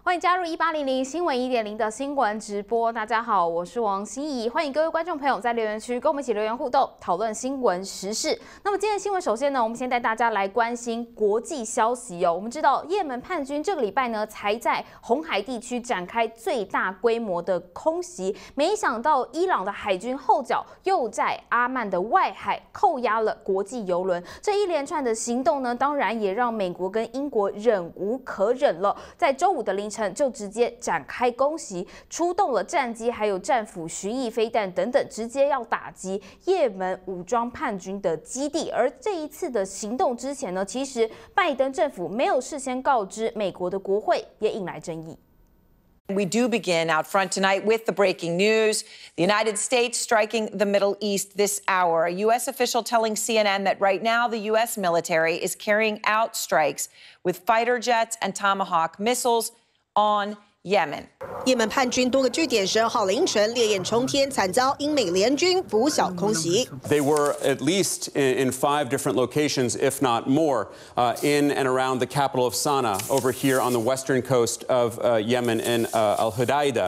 欢迎加入1800新闻1.0的新闻直播。大家好，我是王心怡，欢迎各位观众朋友在留言区跟我们一起留言互动，讨论新闻时事。那么今天的新闻，首先呢，我们先带大家来关心国际消息哦。我们知道，也门叛军这个礼拜呢，才在红海地区展开最大规模的空袭，没想到伊朗的海军后脚又在阿曼的外海扣押了国际邮轮。这一连串的行动呢，当然也让美国跟英国忍无可忍了，在周五的凌晨就直接展开攻击，出动了战机还有战斧、巡弋飞弹等等，直接要打击也门武装叛军的基地。而这一次的行动之前呢，其实拜登政府没有事先告知美国的国会，也引来争议。 We do begin out front tonight with the breaking news. The United States striking the Middle East this hour. A U.S. official telling CNN that right now the U.S. military is carrying out strikes with fighter jets and Tomahawk missiles on Yemen. 也门叛军多个据点12号凌晨烈焰冲天，惨遭英美联军拂晓空袭。 They were at least in 5 different locations, if not more, in and around the capital of Sana'a, over here on the western coast of Yemen in Al Hudaydah.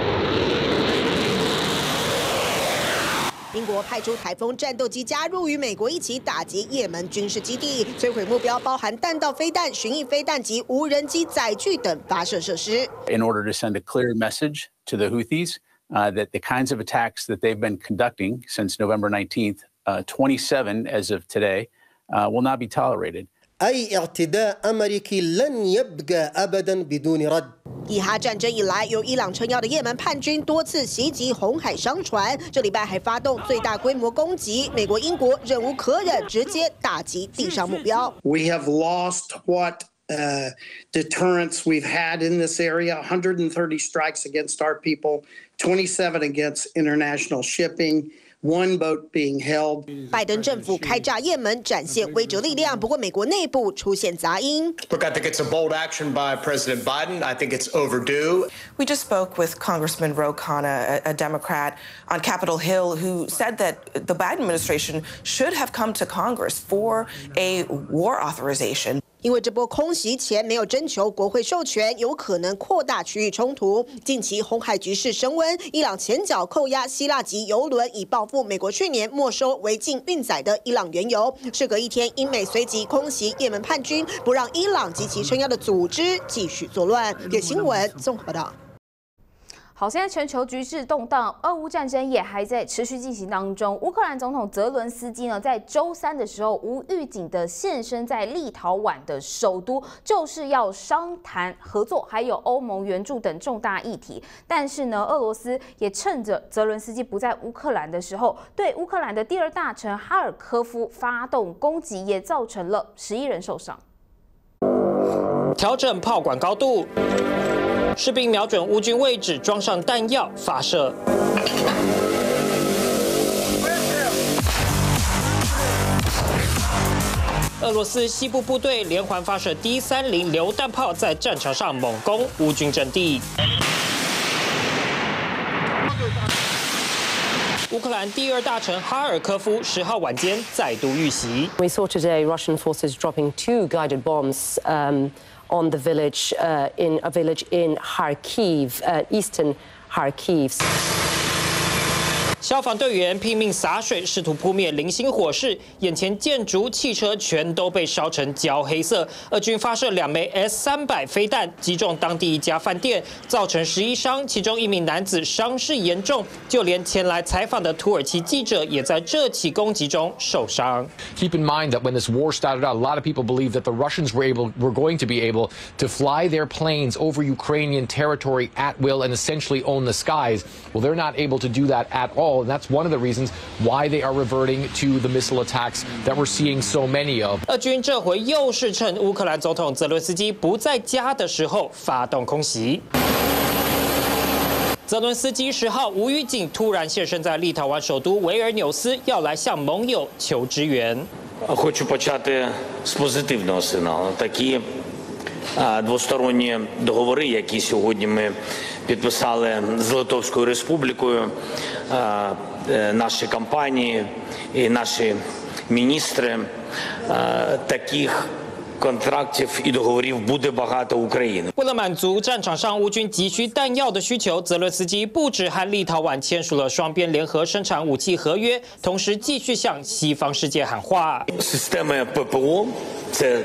英国派出台风战斗机加入，与美国一起打击也门军事基地，摧毁目标包含弹道飞弹、巡弋飞弹及无人机载具等发射设施。 In order to send a clear message to the Houthis that the kinds of attacks that they've been conducting since November 19th, 27 as of today, will not be tolerated. أي اعتداء أمريكي لن يبقى أبداً بدون رد. 以哈战争以来，由伊朗撑腰的也门叛军多次袭击红海商船，这礼拜还发动最大规模攻击。美国、英国忍无可忍，直接打击地上目标。 We have lost what deterrence we've had in this area. 130 strikes against our people, 27 against international shipping. One boat being held. 拜登政府开炸也门，展现威慑力量。不过，美国内部出现杂音。 Look, I think it's a bold action by President Biden. I think it's overdue. We just spoke with Congressman Ro Khanna, a Democrat, on Capitol Hill, who said that the Biden administration should have come to Congress for a war authorization. 因为这波空袭前没有征求国会授权，有可能扩大区域冲突。近期红海局势升温，伊朗前脚扣押希腊籍油轮，以报复美国去年没收违禁运载的伊朗原油。事隔一天，英美随即空袭也门叛军，不让伊朗及其撑腰的组织继续作乱。有新闻综合报道。 好，现在全球局势动荡，俄乌战争也还在持续进行当中。乌克兰总统泽伦斯基呢，在周3的时候无预警的现身在立陶宛的首都，就是要商谈合作，还有欧盟援助等重大议题。但是呢，俄罗斯也趁着泽伦斯基不在乌克兰的时候，对乌克兰的第2大城哈尔科夫发动攻击，也造成了11人受伤。 调整炮管高度。士兵瞄准乌军位置，装上弹药发射。俄罗斯西部部队连环发射 D-30榴弹炮，在战场上猛攻乌军阵地。乌克兰第2大城哈尔科夫10号晚间再度遇袭。 We saw today Russian forces dropping 2 guided bombs. On the village, in a village in Kharkiv, eastern Kharkiv. 消防队员拼命洒水，试图扑灭零星火势。眼前建筑、汽车全都被烧成焦黑色。俄军发射2枚 S-300飞弹，击中当地一家饭店，造成11伤，其中1名男子伤势严重。就连前来采访的土耳其记者也在这起攻击中受伤。 Keep in mind that when this war started out, a lot of people believed that the Russians were going to be able to fly their planes over Ukrainian territory at will and essentially own the skies. Well, they're not able to do that at all. And that's one of the reasons why they are reverting to the missile attacks that we're seeing so many of. 俄军这回又是趁乌克兰总统泽伦斯基不在家的时候发动空袭。泽伦斯基10号无预警突然现身在立陶宛首都维尔纽斯，要来向盟友求支援。 Хочу почати з позитивного сигналу. Такі двосторонні договори, які сьогодні ми підписали з Литовською Республікою, наші компанії і наші міністри, таких контрактів і договорів буде багато України. 为了满足战场上乌军急需弹药的需求，泽伦斯基不止和立陶宛签署了双边联合生产武器合约，同时继续向西方世界喊话。 Системи ППО – це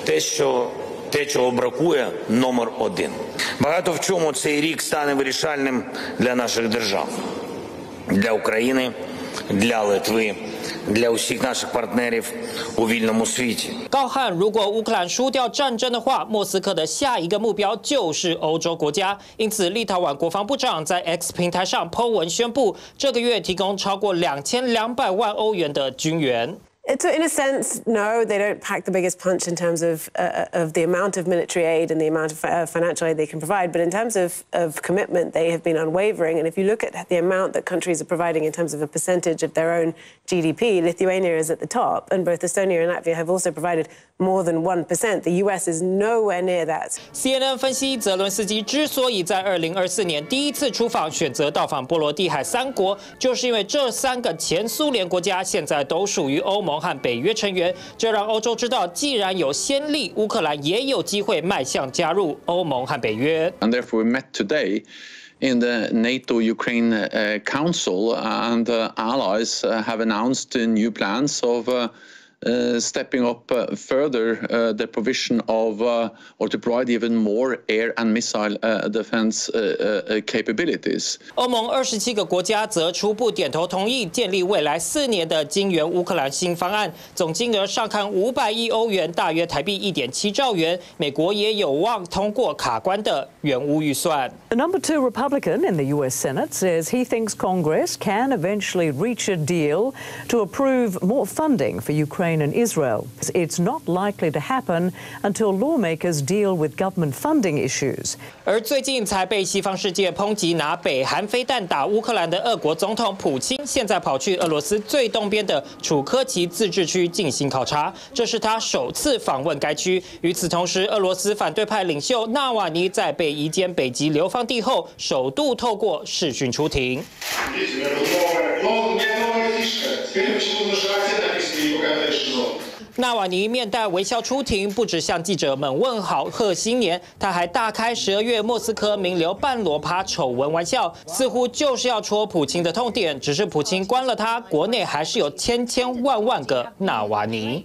те, чого бракує номер один. Багато в чому цей рік стане вирішальним для наших держав, для України, для Литви, для усіх наших партнерів у вільному світі. 高喊，如果乌克兰输掉战争的话，莫斯科的下一个目标就是欧洲国家。因此，立陶宛国防部长在 X 平台上 po 文宣布，这个月提供超过2200万欧元的军援。 So in a sense, no, they don't pack the biggest punch in terms of the amount of military aid and the amount of financial aid they can provide. But in terms of commitment, they have been unwavering. And if you look at the amount that countries are providing in terms of a percentage of their own GDP, Lithuania is at the top, and both Estonia and Latvia have also provided more than 1%. The US is nowhere near that. CNN 分析，泽伦斯基之所以在2024年第一次出访，选择到访波罗的海3国，就是因为这3个前苏联国家现在都属于欧盟和北约成员，这让欧洲知道，既然有先例，乌克兰也有机会迈向加入欧盟和北约。 And therefore, we met today in the NATO-Ukraine Council, and allies have announced new plans of stepping up further the provision of or to provide even more air and missile defense capabilities. 欧盟27个国家则初步点头同意建立未来4年的金援乌克兰新方案，总金额上看500亿欧元，大约台币1.7兆元。美国也有望通过卡关的援乌预算。 The number 2 Republican in the U.S. Senate says he thinks Congress can eventually reach a deal to approve more funding for Ukraine and Israel. It's not likely to happen until lawmakers deal with government funding issues. 而最近才被西方世界抨击拿北韩飞弹打乌克兰的俄国总统普京，现在跑去俄罗斯最东边的楚科奇自治区进行考察，这是他首次访问该区。与此同时，俄罗斯反对派领袖纳瓦尼在被移监北极流放地后，首度透过视讯出庭。 纳瓦尼面带微笑出庭，不只向记者们问好贺新年，他还大开12月莫斯科名流半裸趴丑闻玩笑，似乎就是要戳普京的痛点。只是普京关了他，国内还是有千万个纳瓦尼。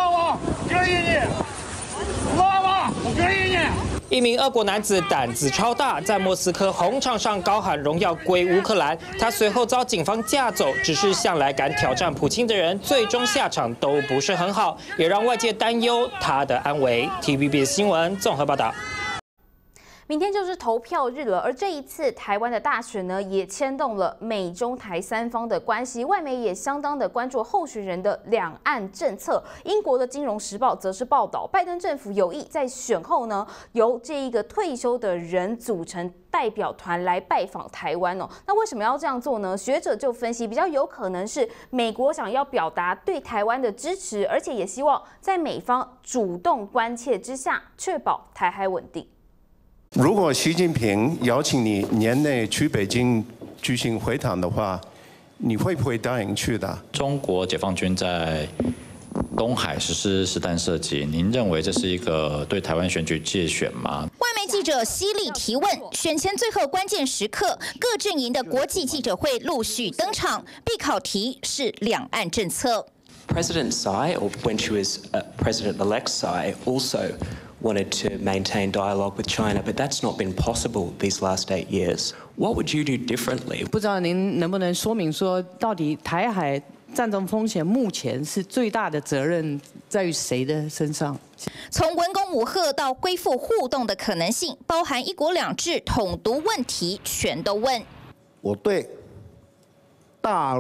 一名俄国男子胆子超大，在莫斯科红场上高喊荣耀归乌克兰。他随后遭警方架走，只是向来敢挑战普京的人，最终下场都不是很好，也让外界担忧他的安危。TVBS 新闻综合报道。 明天就是投票日了，而这一次台湾的大选呢，也牵动了美中台3方的关系，外媒也相当的关注候选人的两岸政策。英国的《金融时报》则是报道，拜登政府有意在选后呢，由这一个退休的人组成代表团来拜访台湾哦。那为什么要这样做呢？学者就分析，比较有可能是美国想要表达对台湾的支持，而且也希望在美方主动关切之下，确保台海稳定。 如果习近平邀请你年内去北京举行会谈的话，你会不会答应去的？ 中国解放军在东海实施实弹射击，您认为这是一个对台湾选举介选吗？ 外媒记者犀利提问，选前最后关键时刻，各阵营的国际记者会陆续登场，必考题是两岸政策。 President Tsai, or when she was President-elect Tsai, also wanted to maintain dialogue with China, but that's not been possible these last 8 years. What would you do differently? 不知道您能不能说明说，到底台海战争风险目前是最大的责任在于谁的身上？ 从文攻武吓到恢复互动的可能性，包含一国两制、统独问题，全都问。 我对大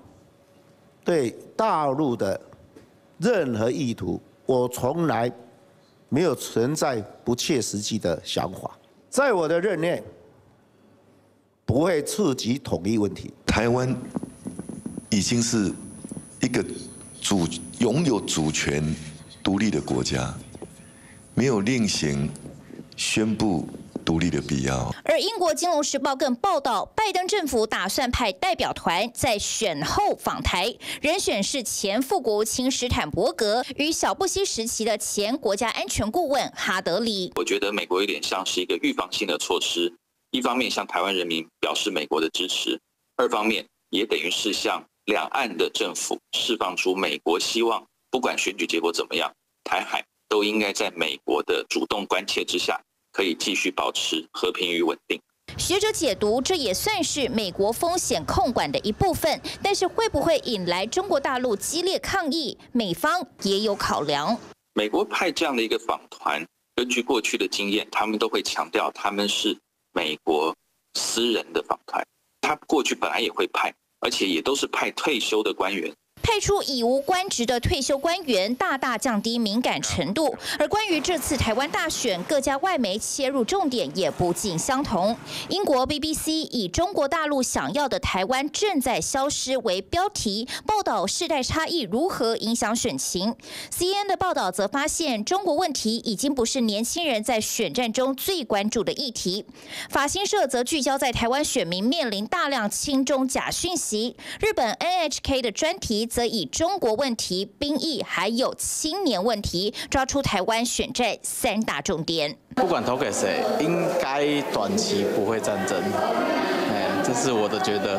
陆的任何意图，我从来没有存在不切实际的想法。在我的任内，不会触及统一问题。 台湾已经是一个拥有主权独立的国家，没有另行宣布独立的必要。 而英国《金融时报》更报道，拜登政府打算派代表团在选后访台，人选是前副国务卿史坦伯格与小布希时期的前国家安全顾问哈德里。 我觉得美国有点像是一个预防性的措施，一方面向台湾人民表示美国的支持，二方面也等于是向两岸的政府释放出美国希望，不管选举结果怎么样，台海都应该在美国的主动关切之下，可以继续保持和平与稳定。 学者解读，这也算是美国风险控管的一部分，但是会不会引来中国大陆激烈抗议，美方也有考量。 美国派这样的一个访团，根据过去的经验，他们都会强调他们是美国私人的访团，他过去本来也会派，而且也都是派退休的官员。 派出已无官职的退休官员，大大降低敏感程度。而关于这次台湾大选，各家外媒切入重点也不尽相同。英国 BBC 以中国大陆想要的台湾正在消失为标题，报道世代差异如何影响选情。CNN 的报道则发现，中国问题已经不是年轻人在选战中最关注的议题。法新社则聚焦在台湾选民面临大量亲中假讯息。日本 NHK 的专题则以中国问题、兵役还有青年问题，抓出台湾选战3大重点。 不管投给谁，应该短期不会战争。这是我的觉得。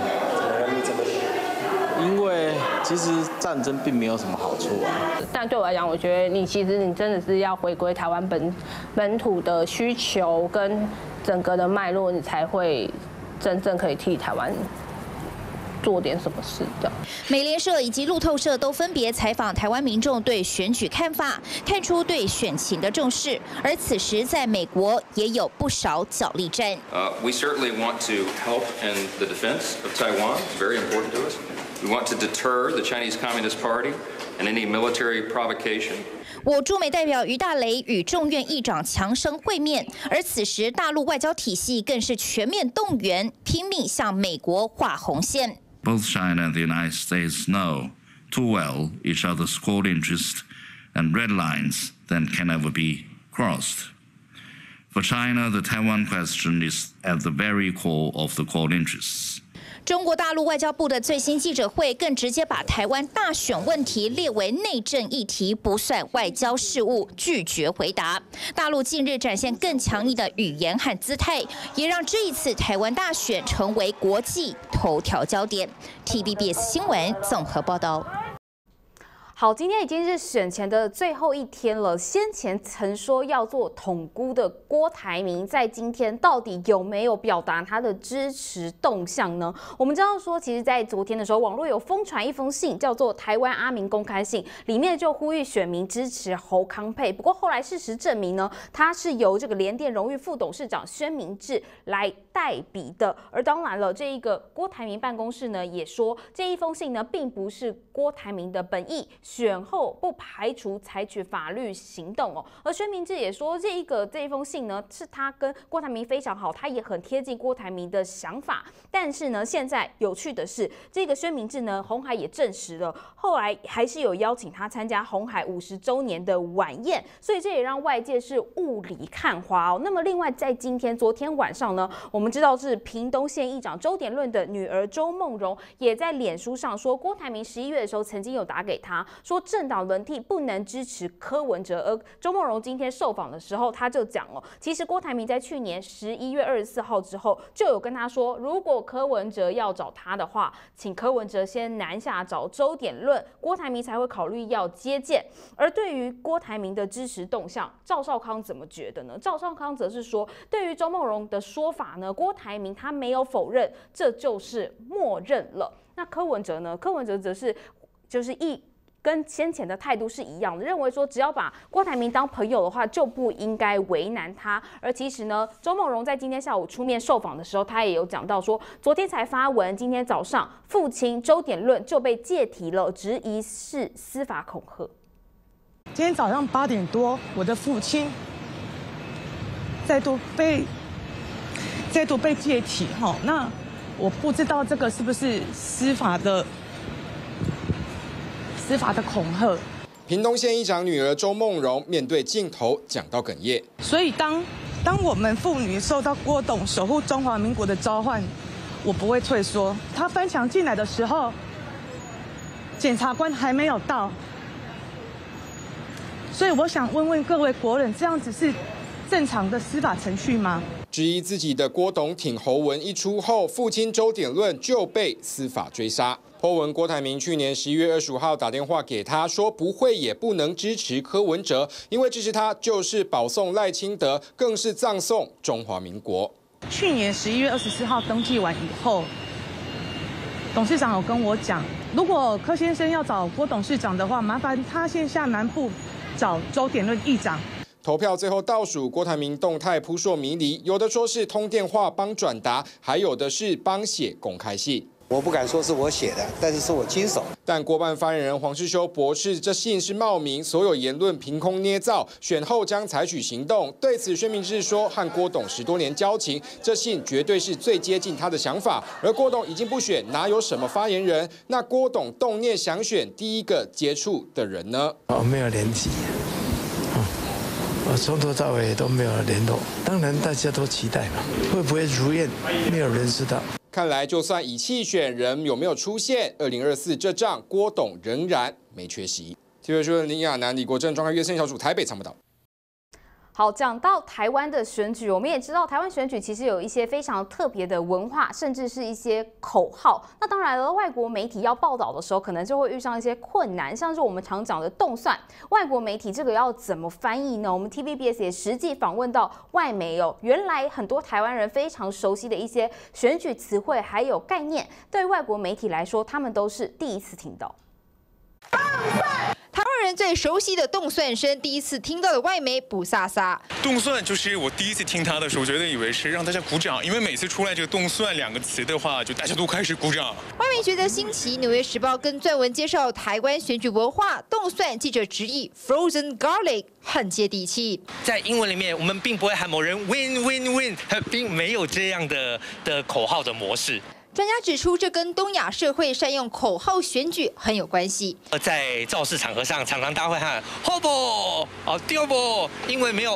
因为其实战争并没有什么好处啊。 但对我来讲，我觉得你真的是要回归台湾本土的需求跟整个的脉络，你才会真正可以替台湾做点什么事的。 美联社以及路透社都分别采访台湾民众对选举看法，看出对选情的重视。而此时在美国也有不少角力战。 We certainly want to help in the defense of Taiwan. It's very important to us. We want to deter the Chinese Communist Party and any military provocation. 我驻美代表于大雷与众院议长强生会面，而此时大陆外交体系更是全面动员，拼命向美国画红线。 Both China and the United States know too well each other's core interests and red lines that can never be crossed. For China, the Taiwan question is at the very core of the core interests. 中国大陆外交部的最新记者会更直接把台湾大选问题列为内政议题，不算外交事务，拒绝回答。大陆近日展现更强硬的语言和姿态，也让这一次台湾大选成为国际头条焦点。TVBS 新闻综合报道。 好，今天已经是选前的最后一天了。先前曾说要做统孤的郭台铭，在今天到底有没有表达他的支持动向呢？我们知道说，其实，在昨天的时候，网络有疯传一封信，叫做《台湾阿明公开信》，里面就呼吁选民支持侯康沛。不过后来事实证明呢，他是由这个联电荣誉副董事长宣明智来代笔的。而当然了，这一个郭台铭办公室呢，也说这一封信呢，并不是郭台铭的本意。选后不排除采取法律行动哦。而宣明智也说，这一封信呢，是他跟郭台铭非常好，他也很贴近郭台铭的想法。但是呢，现在有趣的是，这个宣明智呢，鸿海也证实了，后来还是有邀请他参加鸿海50周年的晚宴，所以这也让外界是雾里看花哦。那么另外在昨天晚上呢，我们知道是屏东县议长周典论的女儿周梦蓉也在脸书上说，郭台铭11月的时候曾经有打给他。说政党轮替不能支持柯文哲，而周梦蓉今天受访的时候，他就讲哦，其实郭台铭在去年11月24号之后就有跟他说，如果柯文哲要找他的话，请柯文哲先南下找周典论，郭台铭才会考虑要接见。而对于郭台铭的支持动向，赵少康怎么觉得呢？赵少康则是说，对于周梦蓉的说法呢，郭台铭他没有否认，这就是默认了。那柯文哲呢？柯文哲则是跟先前的态度是一样的，认为说只要把郭台铭当朋友的话，就不应该为难他。而其实呢，周梦蓉在今天下午出面受访的时候，他也有讲到说，昨天才发文，今天早上父亲周典论就被借提了，质疑是司法恐吓。 今天早上8点多，我的父亲再度被借提哈，那我不知道这个是不是司法的恐吓。 屏东县议长女儿周梦蓉面对镜头讲到哽咽， 所以当当我们妇女受到郭董守护中华民国的召唤，我不会退缩。他翻墙进来的时候，检察官还没有到，所以我想问问各位国人，这样子是正常的司法程序吗？ 质疑自己的郭董挺侯文一出后，父亲周典论就被司法追杀。po文郭台铭去年11月25号打电话给他，说不会也不能支持柯文哲，因为支持他就是保送赖清德，更是葬送中华民国。 去年11月24号登记完以后，董事长有跟我讲，如果柯先生要找郭董事长的话，麻烦他先下南部找周典论议长。 投票最后倒数，郭台铭动态扑朔迷离，有的说是通电话帮转达，还有的是帮写公开信。 我不敢说是我写的，但是是我经手。 但郭办发言人黄世修驳斥，这信是冒名，所有言论凭空捏造，选后将采取行动。对此，薛明志说，和郭董10多年交情，这信绝对是最接近他的想法。而郭董已经不选，哪有什么发言人？那郭董动念想选，第一个接触的人呢？ 没有联系。从头到尾都没有联络，当然大家都期待嘛，会不会如愿，没有人知道。 看来就算以弃选人有没有出现，2024这仗郭董仍然没缺席。TVB新闻林亚楠、李国正、庄开岳新小组台北参谋导。 好，讲到台湾的选举，我们也知道台湾选举其实有一些非常特别的文化，甚至是一些口号。那当然了，外国媒体要报道的时候，可能就会遇上一些困难，像是我们常讲的动算，外国媒体这个要怎么翻译呢？我们 TVBS 也实际访问到外媒哦，原来很多台湾人非常熟悉的一些选举词汇还有概念，对外国媒体来说，他们都是第一次听到。 台湾人最熟悉的动算声，第一次听到的外媒不飒飒。 动算就是我第一次听它的时候，觉得以为是让大家鼓掌，因为每次出来这个动算2个词的话，就大家都开始鼓掌。 外媒觉得新奇，《纽约时报》跟撰文介绍台湾选举文化，动算记者直译 Frozen Garlic 很接地气。 在英文里面，我们并不会喊某人 win win win， 并没有这样的口号的模式。 专家指出，这跟东亚社会善用口号选举很有关系。 在造势场合上，常常大家会喊 “hobo” 哦 “double”， 英文没有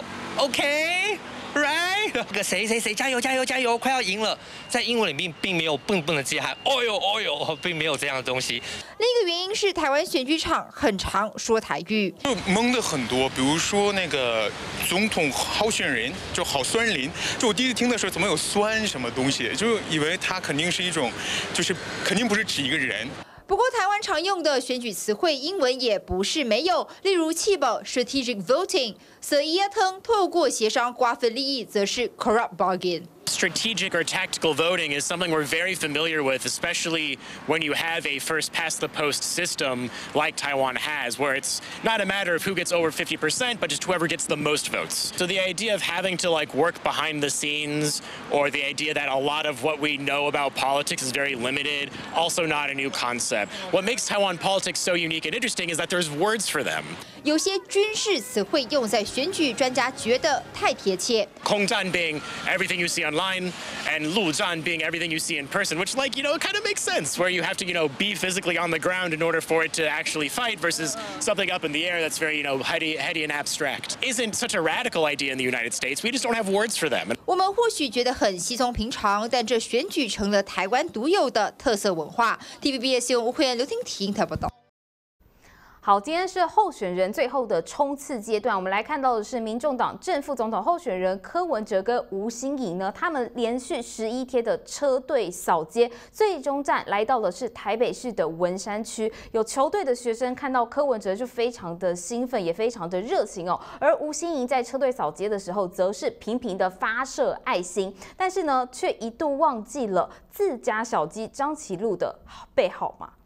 “OK”。Right， 那个谁加油加油加油，快要赢了。在英文里面并没有不能直接喊 oil oil， 并没有这样的东西。 另一个原因是台湾选举场很常说台语， 就蒙的很多。比如说那个总统候选人就郝酸林，就我第一次听的时候，怎么有酸什么东西，就以为他肯定是一种，就是肯定不是指一个人。 不过，台湾常用的选举词汇，英文也不是没有，例如弃保 （strategic voting）、所以透过协商瓜分利益，则是 corrupt bargain。 Strategic or tactical voting is something we're very familiar with, especially when you have a first-past-the-post system like Taiwan has, where it's not a matter of who gets over 50%, but just whoever gets the most votes. So the idea of having to work behind the scenes, or the idea that a lot of what we know about politics is very limited, also not a new concept. What makes Taiwan politics so unique and interesting is that there's words for them. 有些军事词汇用在选举，专家觉得太贴切。 空战 being everything you see online, and 陆战 being everything you see in person, which it kind of makes sense, where you have to be physically on the ground in order for it to actually fight, versus something up in the air that's very heady and abstract. Isn't such a radical idea in the United States. We just don't have words for them. 我们或许觉得很稀松平常，但这选举成了台湾独有的特色文化。TVBS 新闻吴慧妍、刘婷婷台报道。 好，今天是候选人最后的冲刺阶段，我们来看到的是民众党正副总统候选人柯文哲跟吴欣盈呢，他们连续11天的车队扫街，最终站来到的是台北市的文山区。有球队的学生看到柯文哲就非常的兴奋，也非常的热情哦。而吴欣盈在车队扫街的时候，则是频频的发射爱心，但是呢，却一度忘记了自家小鸡张其禄的背号码。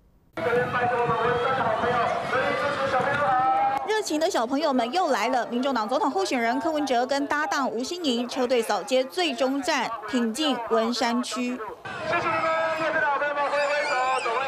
热情的小朋友们又来了，民众党总统候选人柯文哲跟搭档吴欣盈车队扫街最终站挺进文山区。谢谢你们，叶队长朋友们挥挥手，走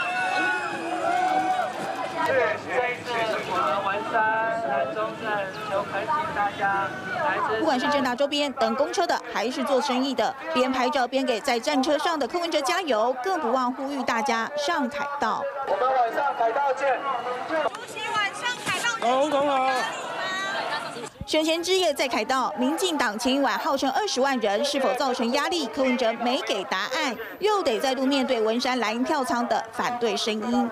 挥挥。谢谢我们文山南中站，就恳请大家。不管是正大周边等公车的，还是做生意的，边拍照边给在战车上的柯文哲加油，更不忘呼吁大家上凯道。我们晚上凯道见。恭喜晚上凯道。好。 选前之夜再凯道，民进党前一晚号称20万人，是否造成压力？柯文哲没给答案，又得再度面对文山蓝营跳仓的反对声音。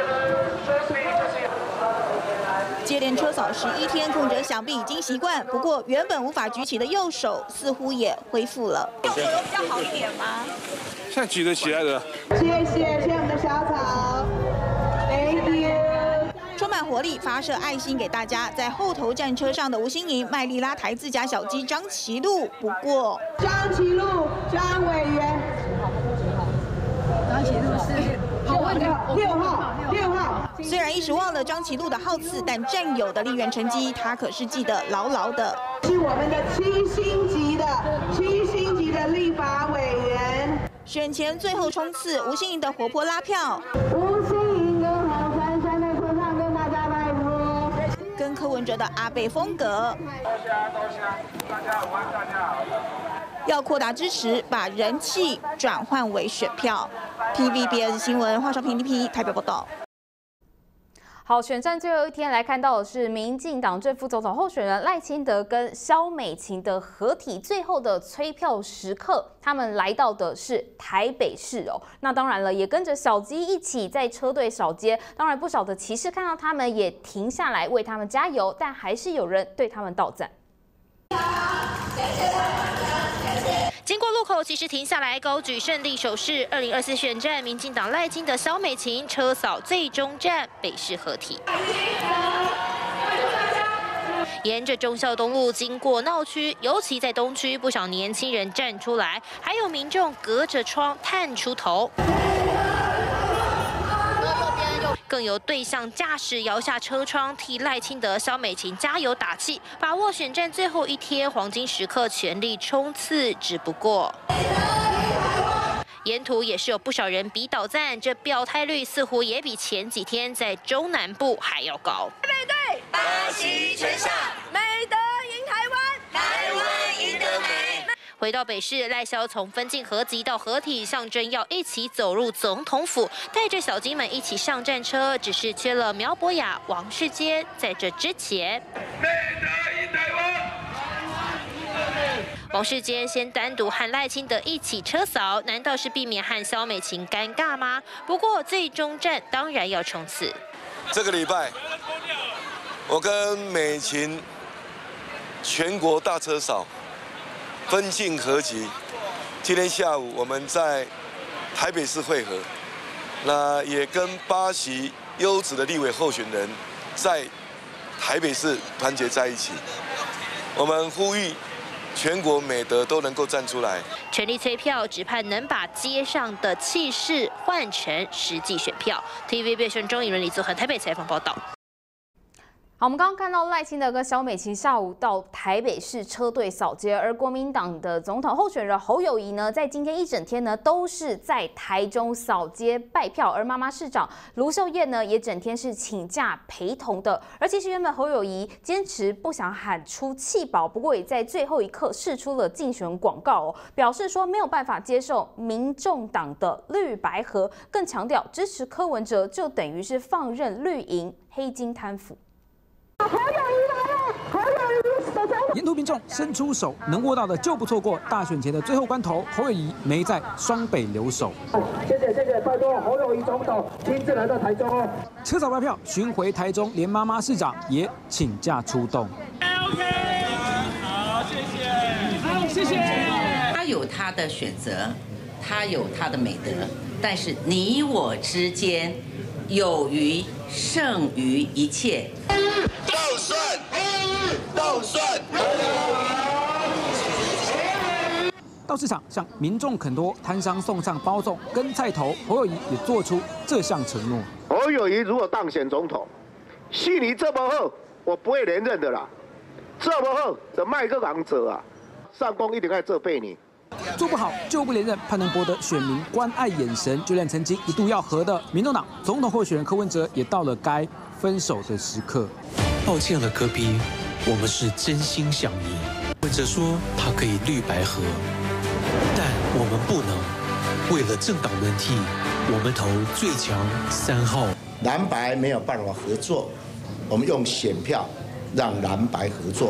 接连车扫11天，柯文哲想必已经习惯，不过原本无法举起的右手似乎也恢复了。右手有比较好一点吗？ 现在举得起来的。 谢谢我们的小草 ，Thank you。充满活力、发射爱心给大家，在后头战车上的吴欣盈卖力拉抬自家小鸡张其禄，不过张其禄张委员，张其禄是6号。 虽然一时忘了张其禄的号次，但战友的立院成绩，他可是记得牢牢的。 是我们的7星级的立法委员。 选前最后冲刺，吴欣盈的活泼拉票。 吴欣盈跟黄珊珊在车上跟大家拜托。 跟柯文哲的阿北风格。 大家午安，大家好。 要扩大支持，把人气转换为选票。TVBS 新闻华少平台北报道。 好，选战最后一天来看到的是民进党正副总统候选人赖清德跟萧美琴的合体，最后的催票时刻，他们来到的是台北市哦。那当然了，也跟着小鸡一起在车队扫街。当然，不少的骑士看到他们也停下来为他们加油，但还是有人对他们道赞。 经过路口，骑士停下来高举胜利手势。2024选战，民进党赖清德、萧美琴车扫最终站，北市合体。沿着忠孝东路经过闹区，尤其在东区，不少年轻人站出来，还有民众隔着窗探出头。更有对象驾驶摇下车窗，替赖清德、萧美琴加油打气，把握选战最后一天黄金时刻，全力冲刺。只不过，沿途也是有不少人比倒赞，这表态率似乎也比前几天在中南部还要高。 台北队八旗全上，美德赢台湾，台湾赢得美。 回到北市，赖萧从分进合集到合体，象征要一起走入总统府，带着小鸡们一起上战车，只是缺了苗博雅、王世坚。在这之前， 美德赢台湾。 王世坚先单独和赖清德一起车扫，难道是避免和萧美琴尴尬吗？不过最终战当然要冲刺。 这个礼拜，我跟美琴全国大车扫。分进合集，今天下午我们在台北市会合，那也跟8席优质的立委候选人在台北市团结在一起。我们呼吁全国美德都能够站出来， 全力催票，只盼能把街上的气势换成实际选票。TVB 选中影人李祖恒台北采访报道。 好，我们刚刚看到赖清德跟萧美琴下午到台北市车队扫街，而国民党的总统候选人侯友宜呢，在今天一整天呢都是在台中扫街拜票，而妈妈市长卢秀燕呢也整天是请假陪同的。而其实原本侯友宜坚持不想喊出弃保，不过也在最后一刻释出了竞选广告哦，表示说没有办法接受民众党的绿白合，更强调支持柯文哲就等于是放任绿营黑金贪腐。 侯友宜来了，侯友宜手上。 沿途民众伸出手，能握到的就不错过。大选前的最后关头，侯友宜没在双北留守。 谢谢，拜托侯友宜总统亲自来到台中哦。 车扫拜票巡回台中，连妈妈市长也请假出动。 OK， 好，谢谢，好，谢谢。 他有他的选择，他有他的美德，但是你我之间。有余胜于一切。 倒算。到市场向民众恳托摊商送上包粽跟菜头，侯友宜也做出这项承诺。 侯友宜如果当选总统，戏你这么好，我不会连任的啦。这么好，怎卖个港者啊？上公一定爱这背你。 做不好就不连任，盼能博得选民关爱眼神。就连曾经一度要和的民众党总统候选人柯文哲，也到了该分手的时刻。 抱歉了，柯 P， 我们是真心想你。文哲说他可以绿白合，但我们不能。为了政党轮替，我们投最强3号。 蓝白没有办法合作，我们用选票让蓝白合作。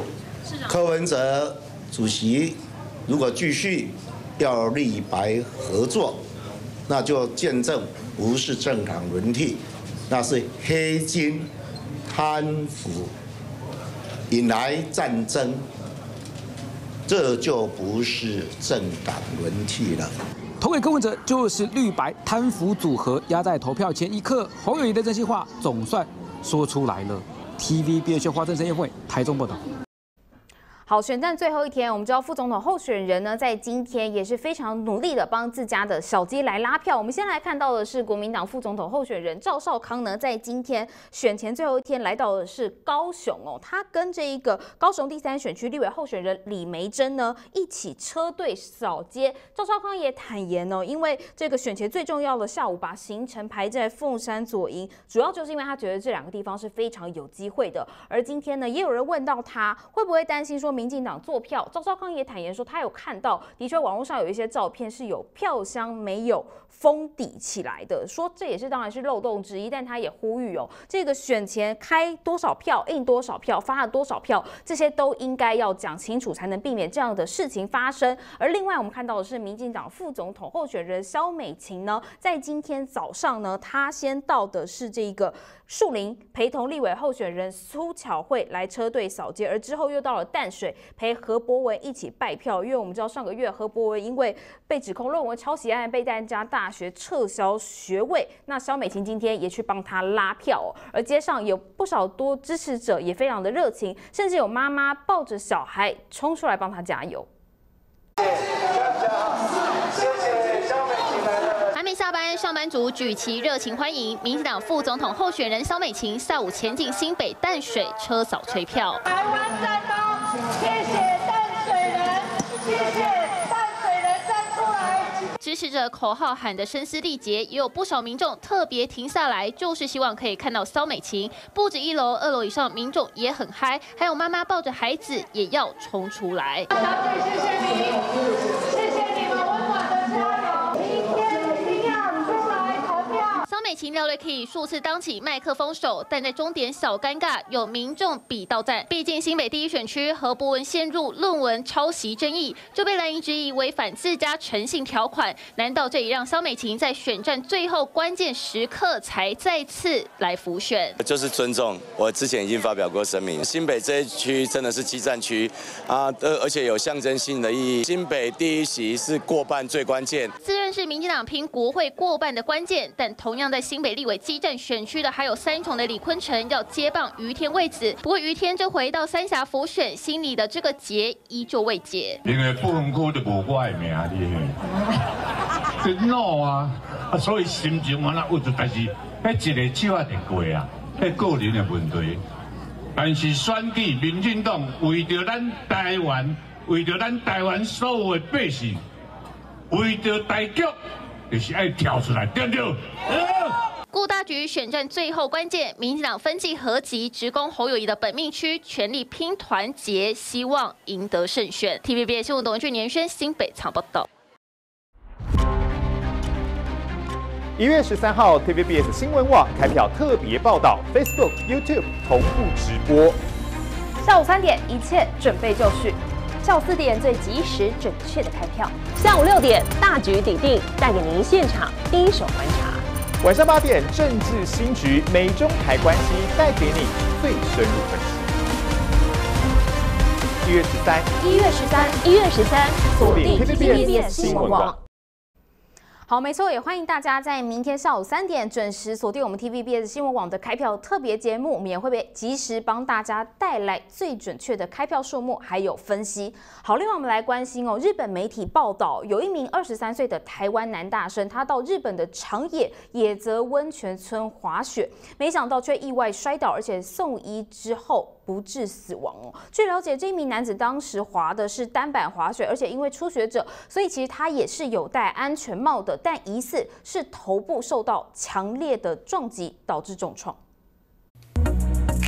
柯文哲主席如果继续要绿白合作，那就见证不是政党轮替，那是黑金贪腐引来战争，这就不是政党轮替了。 投给柯文哲就是绿白贪腐组合，压在投票前一刻，侯友宜的真心话总算说出来了。TVBS 华正深夜会台中报道。 好，选战最后一天，我们知道副总统候选人呢，在今天也是非常努力的帮自家的小鸡来拉票。我们先来看到的是国民党副总统候选人赵少康呢，在今天选前最后一天来到的是高雄哦，他跟这一个高雄第3选区立委候选人李眉蓁呢一起车队扫街。赵少康也坦言哦，因为这个选前最重要的下午把行程排在凤山左营，主要就是因为他觉得这2个地方是非常有机会的。而今天呢，也有人问到他会不会担心说民进党做票，赵少康也坦言说，他有看到，的确网络上有一些照片是有票箱没有封底起来的，说这也是当然是漏洞之一，但他也呼吁哦，这个选前开多少票、印多少票、发了多少票，这些都应该要讲清楚，才能避免这样的事情发生。而另外我们看到的是，民进党副总统候选人萧美琴呢，在今天早上呢，他先到的是这个树林，陪同立委候选人苏巧慧来车队扫街，而之后又到了淡水陪何博文一起拜票。因为我们知道上个月何博文因为被指控论文抄袭案被淡江大学撤销学位，那萧美琴今天也去帮他拉票哦。而街上有不少多支持者也非常的热情，甚至有妈妈抱着小孩冲出来帮他加油。 还没下班，上班族举旗热情欢迎民进党副总统候选人萧美琴下午前进新北淡水车扫吹票。 台湾战功，谢谢淡水人，谢谢淡水人站出来。 支持者口号喊得声嘶力竭，也有不少民众特别停下来，就是希望可以看到萧美琴。不止1楼、2楼以上民众也很嗨，还有妈妈抱着孩子也要冲出来。 小姐，谢谢你，谢谢你们温暖的加油，明天一定要出来投票。 萧美琴廖瑞 K 数次当起麦克风手，但在终点小尴尬，有民众比到赞。毕竟新北第1选区何博文陷入论文抄袭争议，就被蓝营质疑违反自家诚信条款。难道这也让萧美琴在选战最后关键时刻才再次来辅选？ 就是尊重，我之前已经发表过声明，新北这一区真的是激战区啊，而且有象征性的意义。新北第1席是过半最关键， 自认是民进党拼国会过半的关键，但同样在新北立委激战选区的还有3重的李坤城要接棒于天位子。不过于天这回到三峡辅选，心里的这个结依旧未解。 因为不分区就无我的名你孬啊！所以心情完了郁着，但是迄一个手啊定过啊，迄个人的问题。但是选举民进党为着咱台湾，为着咱台湾所有的百姓，为着台局，就是爱跳出来，对不对？ 顾大局选战最后关键，民进党分计合集，直攻侯友宜的本命区，全力拼团结，希望赢得胜选。TVBS 新闻董文俊、年轩新北场报道。 1月13号 ，TVBS 新闻网开票特别报道 ，Facebook、YouTube 同步直播。 下午3点，一切准备就绪。下午4点，最及时准确的开票。下午6点，大局底定，带给您现场第一手观察。 晚上8点，政治新局，美中台关系带给你最深入分析。1月13， 锁定 TVBS 新闻网。 好，没错，也欢迎大家在明天下午3点准时锁定我们 TVBS 新闻网的开票特别节目，我们也会及时帮大家带来最准确的开票数目还有分析。好，另外我们来关心哦，日本媒体报道，有一名23岁的台湾男大生，他到日本的长野泽温泉村滑雪，没想到却意外摔倒，而且送医之后不治死亡哦。据了解，这名男子当时滑的是单板滑雪，而且因为初学者，所以其实他也是有戴安全帽的，但疑似是头部受到强烈的撞击导致重创。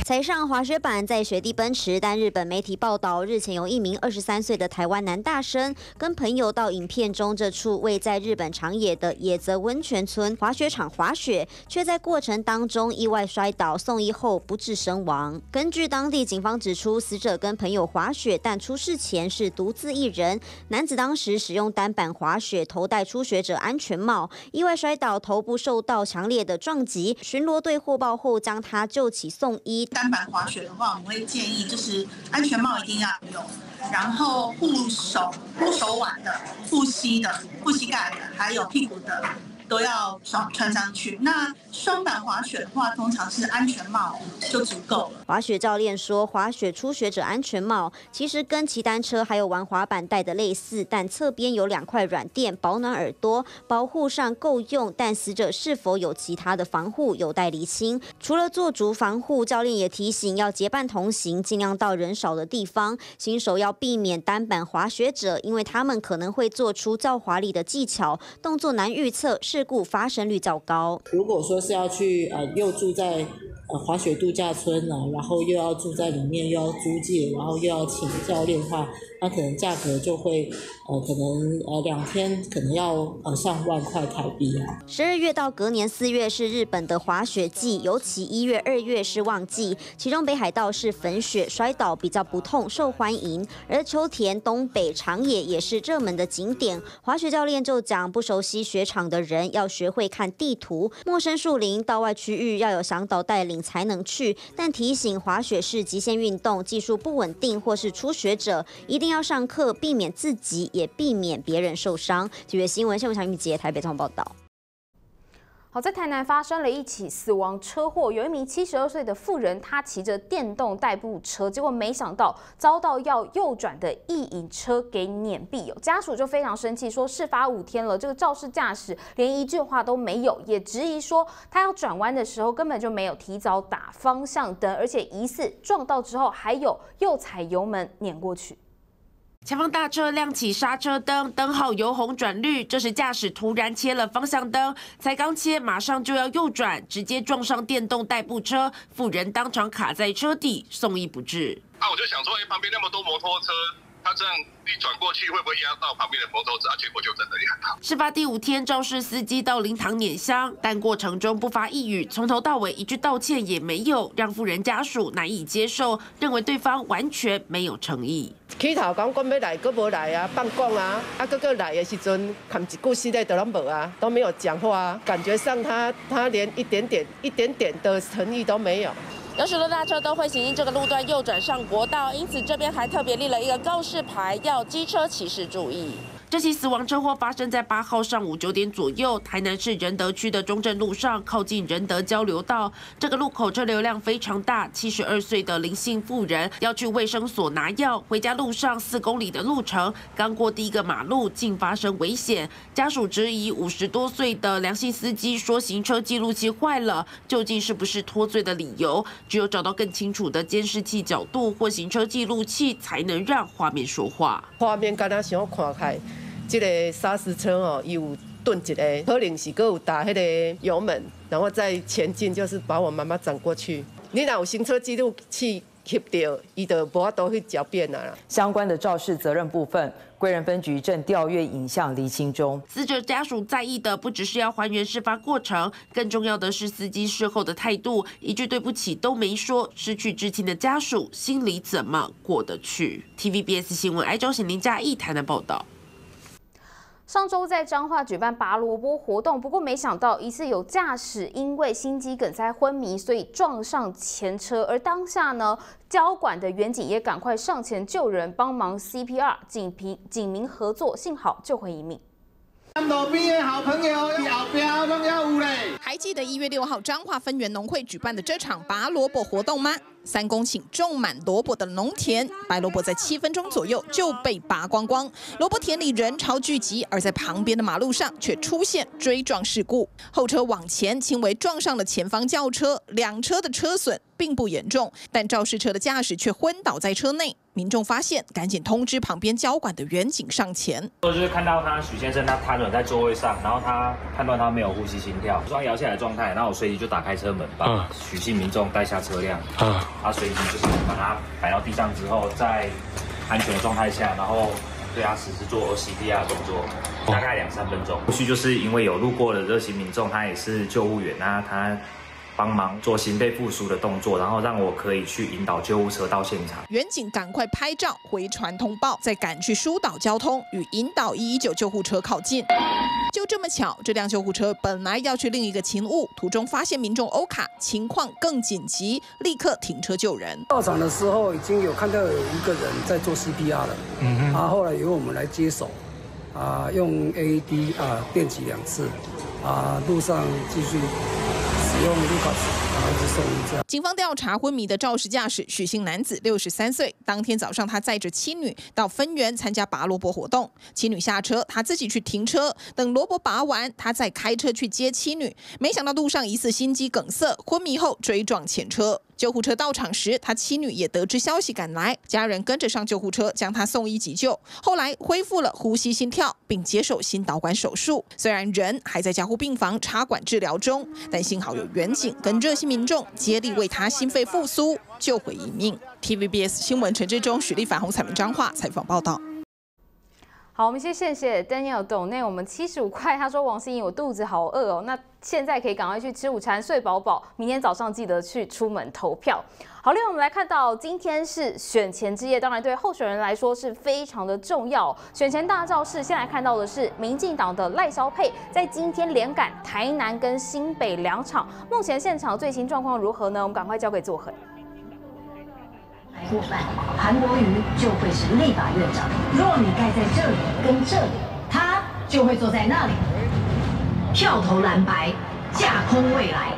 踩上滑雪板在雪地奔驰，但日本媒体报道，日前有一名23岁的台湾男大生跟朋友到影片中这处位在日本长野的野泽温泉村滑雪场滑雪，却在过程当中意外摔倒，送医后不治身亡。根据当地警方指出，死者跟朋友滑雪，但出事前是独自一人。男子当时使用单板滑雪，头戴初学者安全帽，意外摔倒，头部受到强烈的撞击。巡逻队获报后将他救起送医。 单板滑雪的话，我们会建议就是安全帽一定要有，然后护手腕的、护膝的、护膝盖的，还有屁股的都要穿上去。那双板滑雪的话，通常是安全帽就足够了。 滑雪教练说，滑雪初学者安全帽其实跟骑单车还有玩滑板戴的类似，但侧边有2块软垫保暖耳朵，保护上够用，但死者是否有其他的防护有待厘清。除了做足防护，教练也提醒要结伴同行，尽量到人少的地方。新手要避免单板滑雪者，因为他们可能会做出较华丽的技巧，动作难预测，事故发生率较高。 如果说是要去又住在滑雪度假村然后又要住在里面，又要租借，然后又要请教练的话，那可能价格就会可能2天可能要上万块台币啊。 12月到隔年4月是日本的滑雪季，尤其1月、2月是旺季，其中北海道是粉雪，摔倒比较不痛，受欢迎。而秋田、东北、长野也是热门的景点。滑雪教练就讲，不熟悉雪场的人要学会看地图，陌生树林、道外区域要有向导带领才能去。但提醒滑雪是极限运动，技术不稳定或是初学者，一定要上课，避免自己也避免别人受伤。9月新闻，新闻小玉杰台北通报道。 好，在台南发生了一起死亡车祸，有一名72岁的妇人，她骑着电动代步车，结果没想到遭到要右转的异引车给碾毙。家属就非常生气，说事发5天了，这个肇事驾驶连一句话都没有，也质疑说他要转弯的时候根本就没有提早打方向灯，而且疑似撞到之后还有右踩油门碾过去。 前方大车亮起刹车灯，灯号由红转绿，这时驾驶突然切了方向灯，才刚切，马上就要右转，直接撞上电动代步车，妇人当场卡在车底，送医不治。 我就想说，旁边那么多摩托车，他这样一转过去，会不会压到旁边的摩托车？结果就真的压到。 事发第5天，肇事司机到灵堂碾香，但过程中不发一语，从头到尾一句道歉也没有，让妇人家属难以接受，认为对方完全没有诚意。 起头讲要来，佫无来啊，放讲啊，佫来的时阵，含一句实在都拢无啊，都没有讲话啊，感觉上他连一点点的诚意都没有。 有许多大车都会行经这个路段右转上国道，因此这边还特别立了一个告示牌，要机车骑士注意。这起死亡车祸发生在8号上午9点左右，台南市仁德区的中正路上，靠近仁德交流道。这个路口车流量非常大，72岁的林姓妇人要去卫生所拿药，回家路上4公里的路程，刚过第一个马路，竟发生危险。家属质疑50多岁的梁姓司机说行车记录器坏了，究竟是不是脱罪的理由？只有找到更清楚的监视器角度或行车记录器，才能让画面说话。 画面敢若想看开。这个砂石车有顿一个，可能是有打那个油门，然后再前进，就是把我妈妈转过去。你若有行车记录器翕到，伊就无法度去狡辩啦。 相关的肇事责任部分，贵人分局正调阅影像厘清中。 死者家属在意的不只是要还原事发过程，更重要的是司机事后的态度，一句对不起都没说，失去至亲的家属心里怎么过得去 ？TVBS 新闻，周显林嘉义台南报道。 上周在彰化举办拔萝卜活动，不过没想到疑似有驾驶因为心肌梗塞昏迷，所以撞上前车。而当下呢，交管的员警也赶快上前救人，帮忙 CPR， 警民合作，幸好救回一命。 路边的好朋友，后边拢要有嘞。 还记得1月6号彰化分园农会举办的这场拔萝卜活动吗？3公顷种满萝卜的农田，白萝卜在7分钟左右就被拔光光。萝卜田里人潮聚集，而在旁边的马路上却出现追撞事故，后车往前轻微撞上了前方轿车，2车的车损并不严重，但肇事车的驾驶却昏倒在车内。民众发现，赶紧通知旁边交管的员警上前。 就是看到许先生他瘫软在座位上，然后他判断他没有呼吸心跳，双摇下来的状态，然后我随即就打开车门，把许姓民众带下车辆。 随即就是把它摆到地上之后，在安全的状态下，然后对他实施做 CPR 的动作，大概2-3分钟。后续就是因为有路过的热心民众，他也是救护员啊，他帮忙做心肺复苏的动作，然后让我可以去引导救护车到现场。 员警赶快拍照回传通报，再赶去疏导交通与引导119救护车靠近。就这么巧，这辆救护车本来要去另一个勤务，途中发现民众欧卡，情况更紧急，立刻停车救人。 到场的时候已经有看到有一个人在做 CPR 了，后来由我们来接手，用 AED 电击2次，路上继续使用路卡送医这样。 警方调查昏迷的肇事驾驶许姓男子，63岁。当天早上，他载着妻女到分园参加拔萝卜活动。妻女下车，他自己去停车，等萝卜拔完，他再开车去接妻女。没想到路上疑似心肌梗塞，昏迷后追撞前车。救护车到场时，他妻女也得知消息赶来，家人跟着上救护车将他送医急救，后来恢复了呼吸心跳，并接受心导管手术。虽然人还在加护病房插管治疗中，但幸好有员警跟热心民众接力为他心肺复苏，救回一命。TVBS 新闻陈志忠、许立凡、洪彩明彰化采访报道。 好，我们先谢谢 Daniel 抖内我们75块，他说王心怡我肚子好饿哦，那现在可以赶快去吃午餐睡饱饱，明天早上记得去出门投票。好，另外我们来看到今天是选前之夜，当然对候选人来说是非常的重要。选前大造势，先来看到的是民进党的赖萧配在今天连赶台南跟新北2场，目前现场最新状况如何呢？我们赶快交给作恒。 过半，韩国瑜就会是立法院长。若你盖在这里跟这里，他就会坐在那里。票投蓝白，架空未来。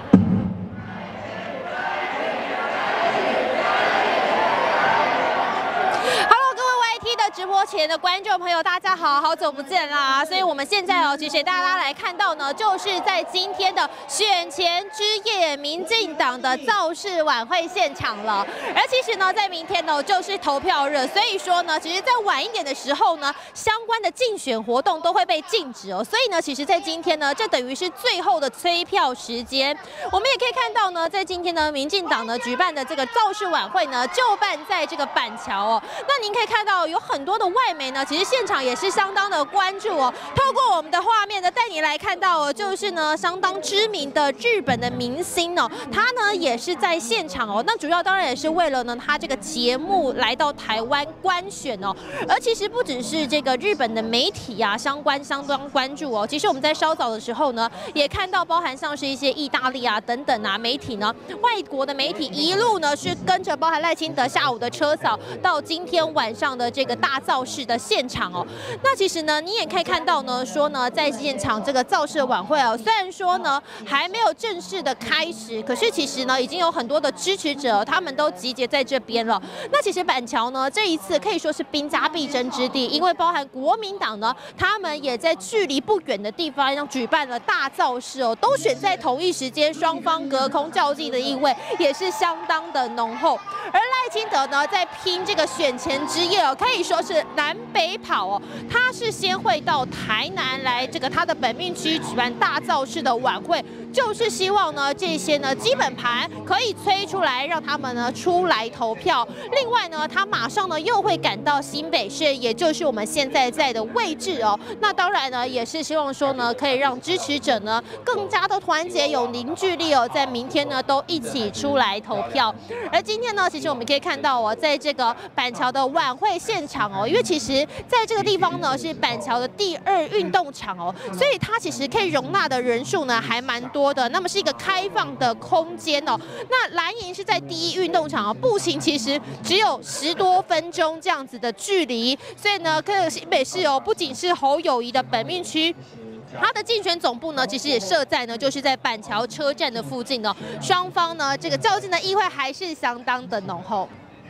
直播前的观众朋友，大家好，好久不见啦！所以我们现在其实大家来看到呢，就是在今天的选前之夜，民进党的造势晚会现场了。而其实呢，在明天呢就是投票日，所以说呢，其实在晚一点的时候呢，相关的竞选活动都会被禁止哦。所以呢，其实在今天呢，这等于是最后的催票时间。我们也可以看到呢，在今天呢，民进党呢举办的这个造势晚会呢，就办在这个板桥哦。那您可以看到有很多的外媒呢，其实现场也是相当的关注哦。透过我们的画面呢，带你来看到就是呢相当知名的日本的明星哦，他呢也是在现场哦。那主要当然也是为了呢他这个节目来到台湾观选哦。而其实不只是这个日本的媒体啊，相当关注哦。其实我们在稍早的时候呢，也看到包含像是一些意大利啊等等啊媒体呢，外国的媒体一路呢是跟着包含赖清德下午的车扫到今天晚上的这个大造势的现场哦。那其实呢，你也可以看到呢，说呢，在现场这个造势晚会哦，虽然说呢还没有正式的开始，可是其实呢，已经有很多的支持者，他们都集结在这边了。那其实板桥呢，这一次可以说是兵家必争之地，因为包含国民党呢，他们也在距离不远的地方举办了大造势哦，都选在同一时间，双方隔空较劲的意味也是相当的浓厚。而赖清德呢，在拼这个选前之夜哦，可以说是南北跑哦，他是先会到台南来这个他的本命区举办大造势的晚会，就是希望呢这些呢基本盘可以催出来，让他们呢出来投票。另外呢，他马上呢又会赶到新北市，也就是我们现在在的位置哦。那当然呢，也是希望说呢，可以让支持者呢更加的团结有凝聚力哦，在明天呢都一起出来投票。而今天呢，其实我们可以看到哦，在这个板桥的晚会现场哦，因为其实在这个地方呢是板桥的第2运动场哦，所以它其实可以容纳的人数呢还蛮多的。那么是一个开放的空间哦。那蓝营是在第1运动场哦，步行其实只有10多分钟这样子的距离，所以呢，各新北市哦，不仅是侯友宜的本命区。他的竞选总部呢，其实也设在呢，就是在板桥车站的附近哦。双方呢，这个较劲的意味还是相当的浓厚。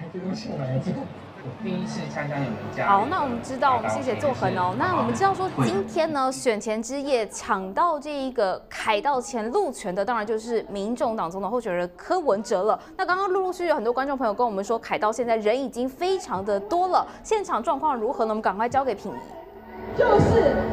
第一次参加你们家。 好，那我们知道，我们谢谢作恒哦。那我们知道说，今天呢选前之夜抢到这一个凯道前路权的，当然就是民众党总统候选人柯文哲了。那刚刚陆陆续续有很多观众朋友跟我们说，凯道现在人已经非常的多了，现场状况如何呢？我们赶快交给品仪。 就是在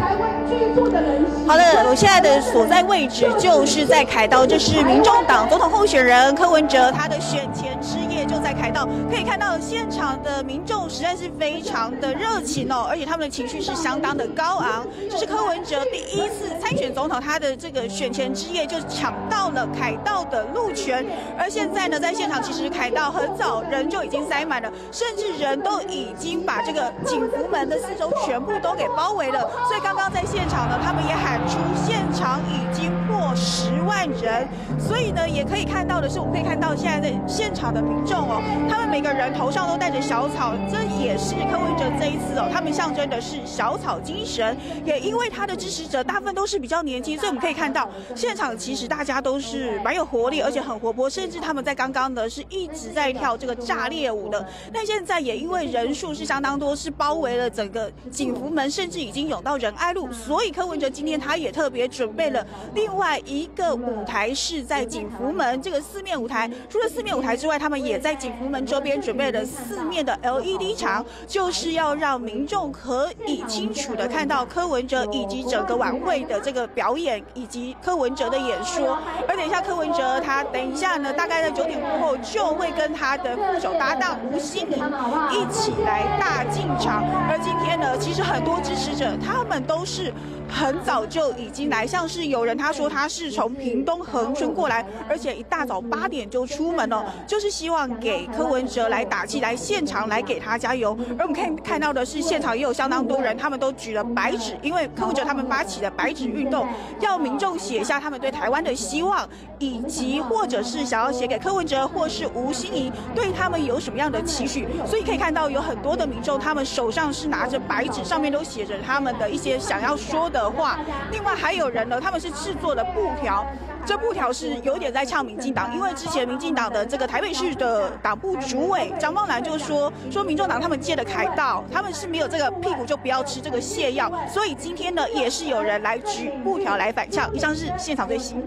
台湾居住的人。 好的，我现在的所在位置就是在凯道，这是民众党总统候选人柯文哲他的选前之夜就在凯道，可以看到现场的民众实在是非常的热情哦，而且他们的情绪是相当的高昂。这是柯文哲第一次参选总统，他的这个选前之夜就抢到了凯道的路权，而现在呢，在现场其实凯道很早人就已经塞满了，甚至人都已经把这个景福门的四周全部都给包围了。所以刚刚在现场呢，他们也喊出现场已经破10万人，所以呢，也可以看到的是，我们可以看到现在的现场的民众哦，他们每个人头上都戴着小草，这也是柯文哲这一次哦，他们象征的是小草精神。也因为他的支持者大部分都是比较年轻，所以我们可以看到现场其实大家都是蛮有活力，而且很活泼，甚至他们在刚刚呢是一直在跳这个炸裂舞的。那现在也因为人数是相当多，是包围了整个景福门，甚至已经涌到仁爱路，所以柯文哲今天他也特别准备了另外一个舞台，是在景福门这个四面舞台。除了四面舞台之外，他们也在景福门周边准备了4面的 LED 墙，就是要让民众可以清楚的看到柯文哲以及整个晚会的这个表演，以及柯文哲的演说。而等一下柯文哲他等一下呢，大概在9点过后就会跟他的副手搭档吴欣盈一起来大进场。而今天呢，其实很多支持者他们都是很早就已经来，像是有人他说他是从屏东恒春过来，而且一大早8点就出门哦，就是希望给柯文哲来打气，来现场来给他加油。而我们看到的是现场也有相当多人，他们都举了白纸，因为柯文哲他们发起的白纸运动，要民众写下他们对台湾的希望，以及或者是想要写给柯文哲或是吴欣盈对他们有什么样的期许。所以可以看到有很多的民众，他们手上是拿着白纸，上面都写着他们的一些想要说的话。另外还有人呢，他们是制作的布条，这布条是有点在呛民进党，因为之前民进党的这个台北市的党部主委张茂兰就说民众党他们借的凯道，他们是没有这个屁股就不要吃这个泻药，所以今天呢也是有人来举布条来反呛。以上是现场最新。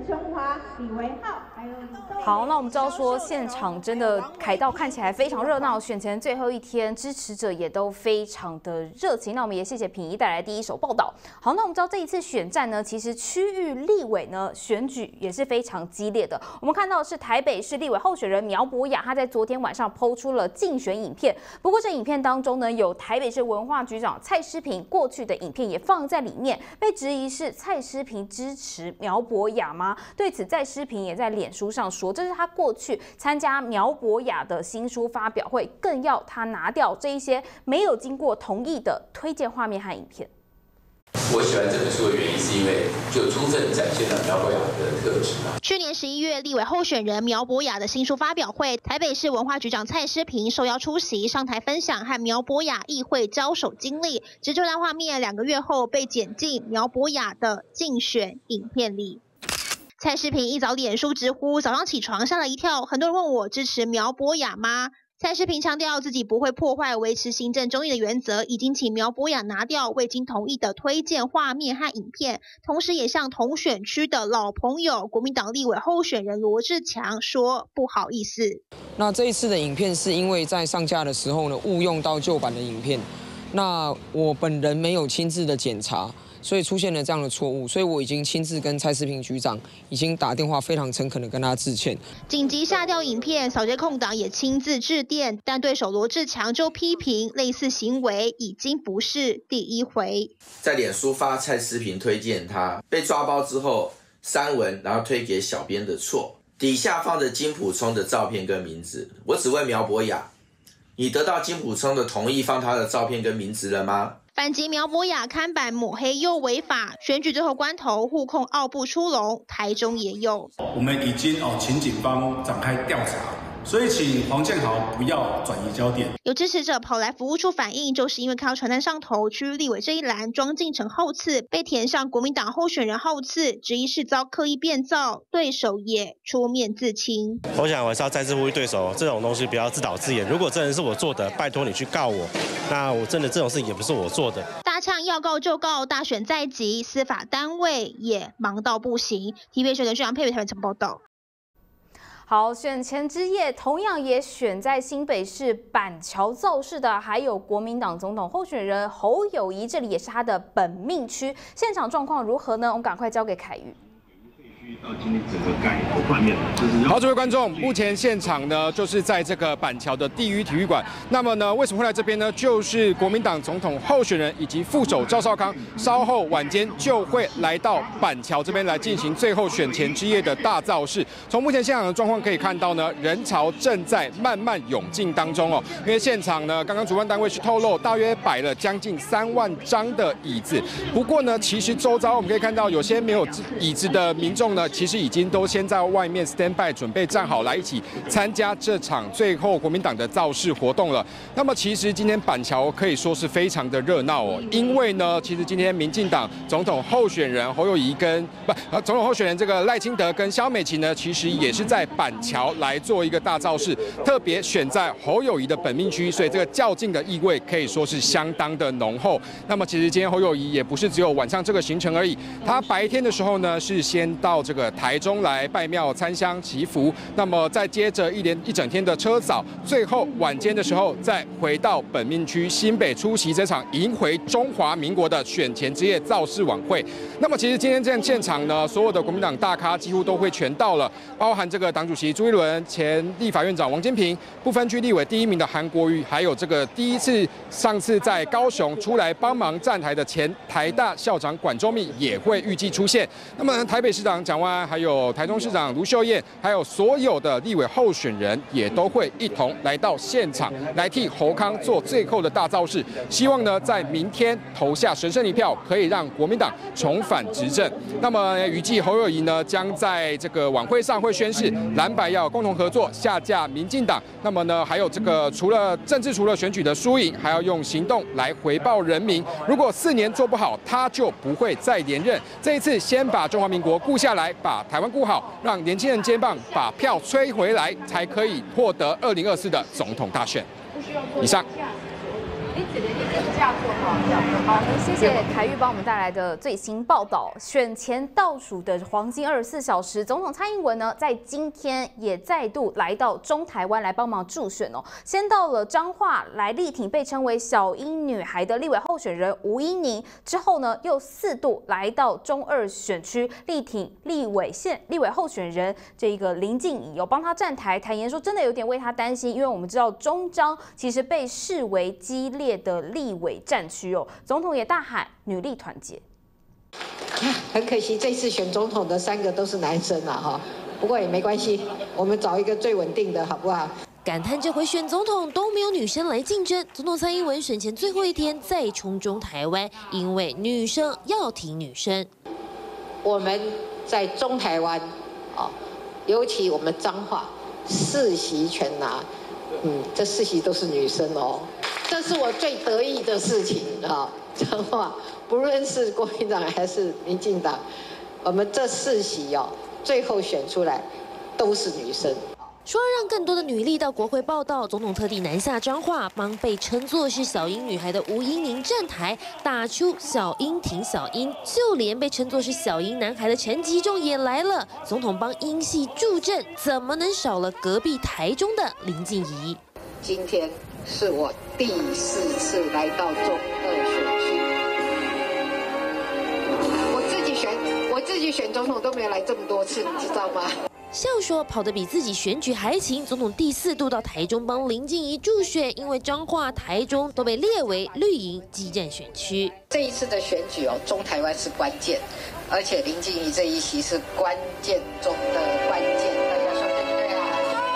好，那我们知道说现场真的凯道看起来非常热闹，选前最后一天，支持者也都非常的热情。那我们也谢谢品仪带来第一手报道。好，那我们知道这一次选战呢，其实区域立委呢选举也是非常激烈的。我们看到是台北市立委候选人苗博雅，他在昨天晚上抛出了竞选影片。不过这影片当中呢，有台北市文化局长蔡诗萍过去的影片也放在里面，被质疑是蔡诗萍支持苗博雅吗？对此，蔡诗萍也在脸书上说，这是他过去参加苗博雅的新书发表会，更要他拿掉这一些没有经过同意的推荐画面和影片。 我喜欢这本书的原因是因为就充分展现了苗博雅的特质。 去年11月，立委候选人苗博雅的新书发表会，台北市文化局长蔡诗萍受邀出席，上台分享和苗博雅议会交手经历。只这段画面2个月后被剪进苗博雅的竞选影片里。蔡诗萍一早脸书直呼早上起床吓了一跳，很多人问我支持苗博雅吗？蔡诗萍强调自己不会破坏维持行政中立的原则，已经请苗博雅拿掉未经同意的推荐画面和影片，同时也向同选区的老朋友国民党立委候选人罗志强说不好意思。 那这一次的影片是因为在上架的时候呢误用到旧版的影片，那我本人没有亲自的检查，所以出现了这样的错误，所以我已经亲自跟蔡诗萍局长已经打电话，非常诚恳的跟他致歉。 紧急下调影片，扫街空档也亲自致电，但对手罗志强就批评类似行为已经不是第一回。 在脸书发蔡诗萍推荐他，被抓包之后删文，然后推给小编的错，底下放着金溥聪的照片跟名字。我只问苗博雅，你得到金溥聪的同意放他的照片跟名字了吗？ 反击苗博雅看板抹黑又违法，选举最后关头互控傲不出笼，台中也有。 我们已经请警方展开调查，所以请黄建豪不要转移焦点。 有支持者跑来服务处反映，就是因为看到传单上头区域立委这一栏装进成号次，被填上国民党候选人号次，质疑是遭刻意变造，对手也出面自清。 我想我是要再次呼吁对手，这种东西不要自导自演。如果真的是我做的，拜托你去告我。那我真的这种事也不是我做的。 大呛要告就告，大选在即，司法单位也忙到不行。TVBS 新闻张佩伟台北报道。 好，选前之夜同样也选在新北市板桥造势的，还有国民党总统候选人侯友宜，这里也是他的本命区。现场状况如何呢？我们赶快交给凯宇。 到今天整个改头换面，好，诸位观众，目前现场呢就是在这个板桥的地域体育馆。那么呢，为什么会来这边呢？就是国民党总统候选人以及副手赵少康，稍后晚间就会来到板桥这边来进行最后选前之夜的大造势。从目前现场的状况可以看到呢，人潮正在慢慢涌进当中哦。因为现场呢，刚刚主办单位是透露，大约摆了将近3万张的椅子。不过呢，其实周遭我们可以看到，有些没有椅子的民众呢。 其实已经都先在外面 stand by 准备站好来一起参加这场最后国民党的造势活动了。那么其实今天板桥可以说是非常的热闹哦，因为呢，其实今天民进党总统候选人侯友宜跟总统候选人这个赖清德跟萧美琴呢，其实也是在板桥来做一个大造势，特别选在侯友宜的本命区，所以这个较劲的意味可以说是相当的浓厚。那么其实今天侯友宜也不是只有晚上这个行程而已，他白天的时候呢是先到这个台中来拜庙参香祈福，那么再接着一整天的车扫，最后晚间的时候再回到本命区新北出席这场迎回中华民国的选前之夜造势晚会。那么其实今天这样现场呢，所有的国民党大咖几乎都会全到了，包含这个党主席朱一伦、前立法院长王金平、不分区立委第1名的韩国瑜，还有这个上次在高雄出来帮忙站台的前台大校长管中闵也会预计出现。那么台北市长蒋万安还有台中市长卢秀燕，还有所有的立委候选人也都会一同来到现场，来替侯康做最后的大造势。希望呢，在明天投下神圣一票，可以让国民党重返执政。那么预计侯友宜呢，将在这个晚会上会宣示蓝白要共同合作，下架民进党。那么呢，还有这个除了选举的输赢，还要用行动来回报人民。如果4年做不好，他就不会再连任。这一次先把中华民国顾下来，把台湾顾好，让年轻人接棒，把票吹回来，才可以获得2024的总统大选。以上。 好，谢谢凯玉帮我们带来的最新报道。选前倒数的黄金24小时，总统蔡英文呢，在今天也再度来到中台湾来帮忙助选哦。先到了彰化来力挺被称为小英女孩的立委候选人吴音宁，之后呢，又4度来到中2选区力挺立委候选人这个林静怡，有帮他站台，坦言说真的有点为他担心，因为我们知道中彰其实被视为激烈的立委战区哦。总统也大喊女力团结。 很可惜，这次选总统的3个都是男生啊哈，不过也没关系，我们找一个最稳定的好不好？ 感叹这回选总统都没有女生来竞争，总统蔡英文选前最后一天再冲中台湾，因为女生要挺女生。 我们在中台湾啊，尤其我们彰化4席全拿，这4席都是女生哦。这是我最得意的事情啊！彰化不论是国民党还是民进党，我们这4席哦，最后选出来都是女生。 说要让更多的女力到国会报道，总统特地南下彰化，帮被称作是小英女孩的吴音宁站台，打出小英挺小英。就连被称作是小英男孩的陈吉仲也来了，总统帮英系助阵，怎么能少了隔壁台中的林静怡？ 今天是我第4次来到中2选区，我自己选总统都没有来这么多次，你知道吗？ 笑说跑得比自己选举还勤，总统第4度到台中帮林静怡助选，因为彰化、台中都被列为绿营激战选区。 这一次的选举哦，中台湾是关键，而且林静怡这一席是关键中的关键，大家说对不对啊？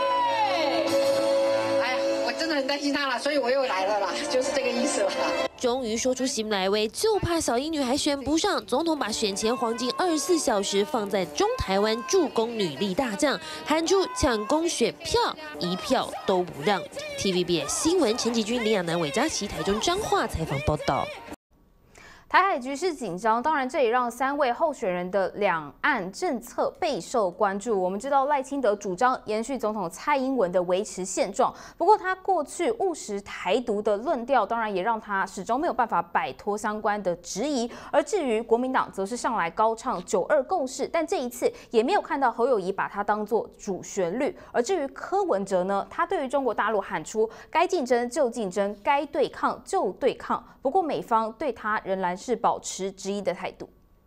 哎呀，我真的很担心他了，所以我又来了啦，就是这个意思了。 终于说出心来威，就怕小英女孩选不上。总统把选前黄金24小时放在中台湾助攻女力大将，喊出抢攻选票，1票都不让。TVBS 新闻陈吉君、李亚男、韦佳琪台中彰化采访报道。 台海局势紧张，当然这也让3位候选人的两岸政策备受关注。我们知道赖清德主张延续总统蔡英文的维持现状，不过他过去务实台独的论调，当然也让他始终没有办法摆脱相关的质疑。而至于国民党，则是上来高唱9·2共识，但这一次也没有看到侯友宜把它当作主旋律。而至于柯文哲呢，他对于中国大陆喊出该竞争就竞争，该对抗就对抗。不过美方对他仍然是保持质疑的态度。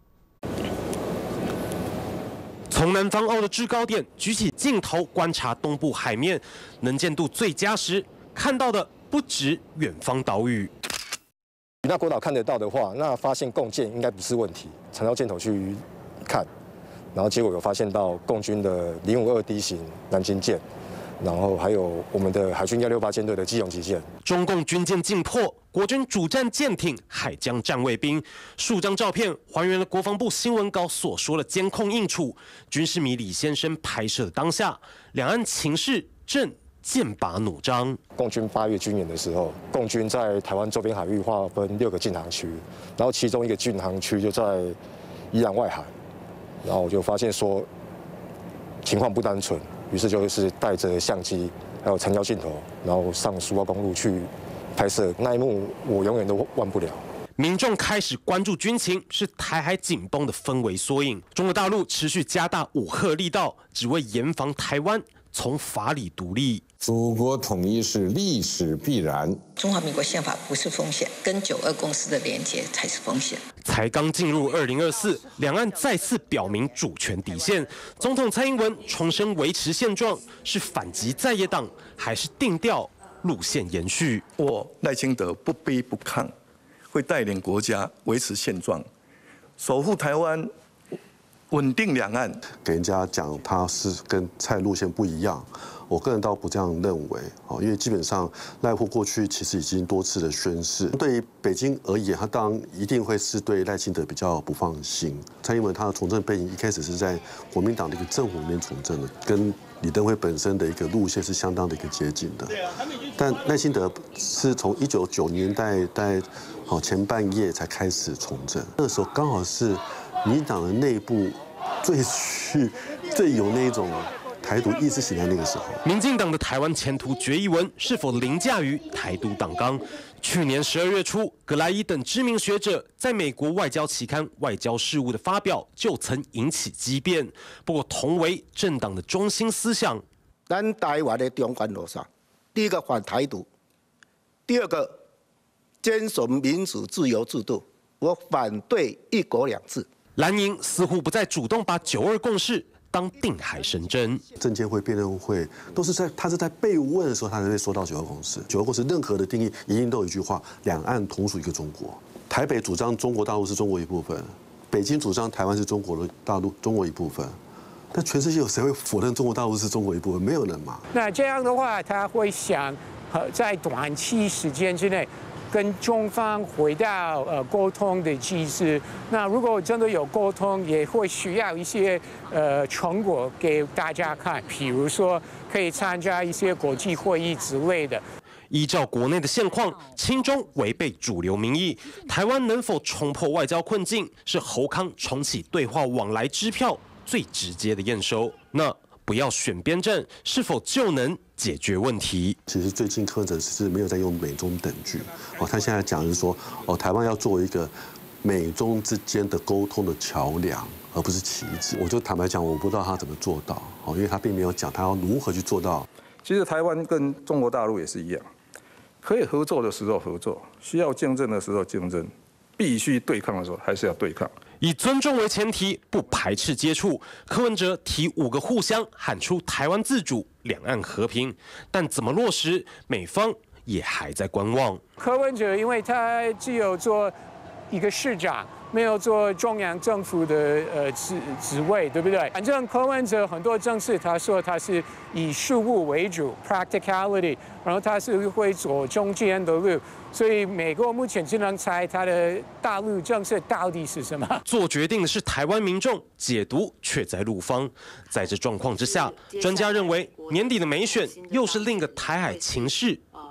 从南方澳的制高点举起镜头观察东部海面，能见度最佳时，看到的不止远方岛屿。 那国岛看得到的话，那发现共舰应该不是问题。长焦箭头去看，然后结果有发现到共军的052D 型南京舰。然后还有我们的海军168舰队的基隆级舰， 中共军舰进迫，国军主战舰艇、海疆战卫兵，数张照片还原了国防部新闻稿所说的监控映处。军事迷李先生拍摄的当下，两岸情势正剑拔弩张。 共军8月军演的时候，共军在台湾周边海域划分6个禁航区，然后其中一个禁航区就在宜兰外海，然后我就发现说情况不单纯。于是就是带着相机，还有长焦镜头，然后上苏澳公路去拍摄那一幕，我永远都忘不了。 民众开始关注军情，是台海紧绷的氛围缩影。中国大陆持续加大武吓力道，只为严防台湾从法理独立。 祖国统一是历史必然。 中华民国宪法不是风险，跟9·2共识的连结才是风险。 才刚进入2024，两岸再次表明主权底线。总统蔡英文重申维持现状，是反击在野党，还是定调路线延续？ 我赖清德不卑不亢，会带领国家维持现状，守护台湾，稳定两岸。 给人家讲他是跟蔡路线不一样。我个人倒不这样认为，因为基本上赖户过去其实已经多次的宣示，对于北京而言，他当然一定会是对赖清德比较不放心。蔡英文他的从政背景一开始是在国民党的一个政府里面从政的，跟李登辉本身的一个路线是相当的一个接近的。但赖清德是从1990年代前半叶才开始从政，那时候刚好是民进党的内部最有那种台独意识形态那个时候， 民进党的台湾前途决议文是否凌驾于台独党纲？去年12月初，葛莱伊等知名学者在美国外交期刊《外交事务》的发表就曾引起激辩。不过，同为政党的中心思想， 咱台湾的中间路上，第一个反台独，第二个坚守民主自由制度，我反对一国两制。 蓝营似乎不再主动把9·2共识当定海神针。 政监会、辩论会都是他是在被问的时候，他才会说到9·2共识。9·2共识任何的定义一定都有一句话：两岸同属一个中国。台北主张中国大陆是中国一部分，北京主张台湾是中国大陆中国一部分。但全世界有谁会否认中国大陆是中国一部分？没有人嘛。 那这样的话，他会想在短期时间之内跟中方回到沟通的机制。那如果真的有沟通，也会需要一些成果给大家看，比如说可以参加一些国际会议之类的。 依照国内的现况，亲中违背主流民意，台湾能否冲破外交困境，是侯康重启对话往来支票最直接的验收。那不要选边站，是否就能解决问题？ 其实最近柯文哲是没有在用美中等距，他现在讲的是说，台湾要作为一个美中之间的沟通的桥梁，而不是棋子。我就坦白讲，我不知道他怎么做到，因为他并没有讲他要如何去做到。 其实台湾跟中国大陆也是一样，可以合作的时候合作，需要竞争的时候竞争，必须对抗的时候还是要对抗。 以尊重为前提，不排斥接触。柯文哲提5个互相，喊出台湾自主、两岸和平，但怎么落实，美方也还在观望。 柯文哲因为他只有做一个市长，没有做中央政府的职位，对不对？反正柯文哲很多政策，他说他是以事务为主 （practicality）， 然后他是会走中间的路。所以美国目前只能猜他的大陆政策到底是什么。 做决定的是台湾民众，解读却在陆方。在这状况之下，专家认为年底的美选又是另一个台海情势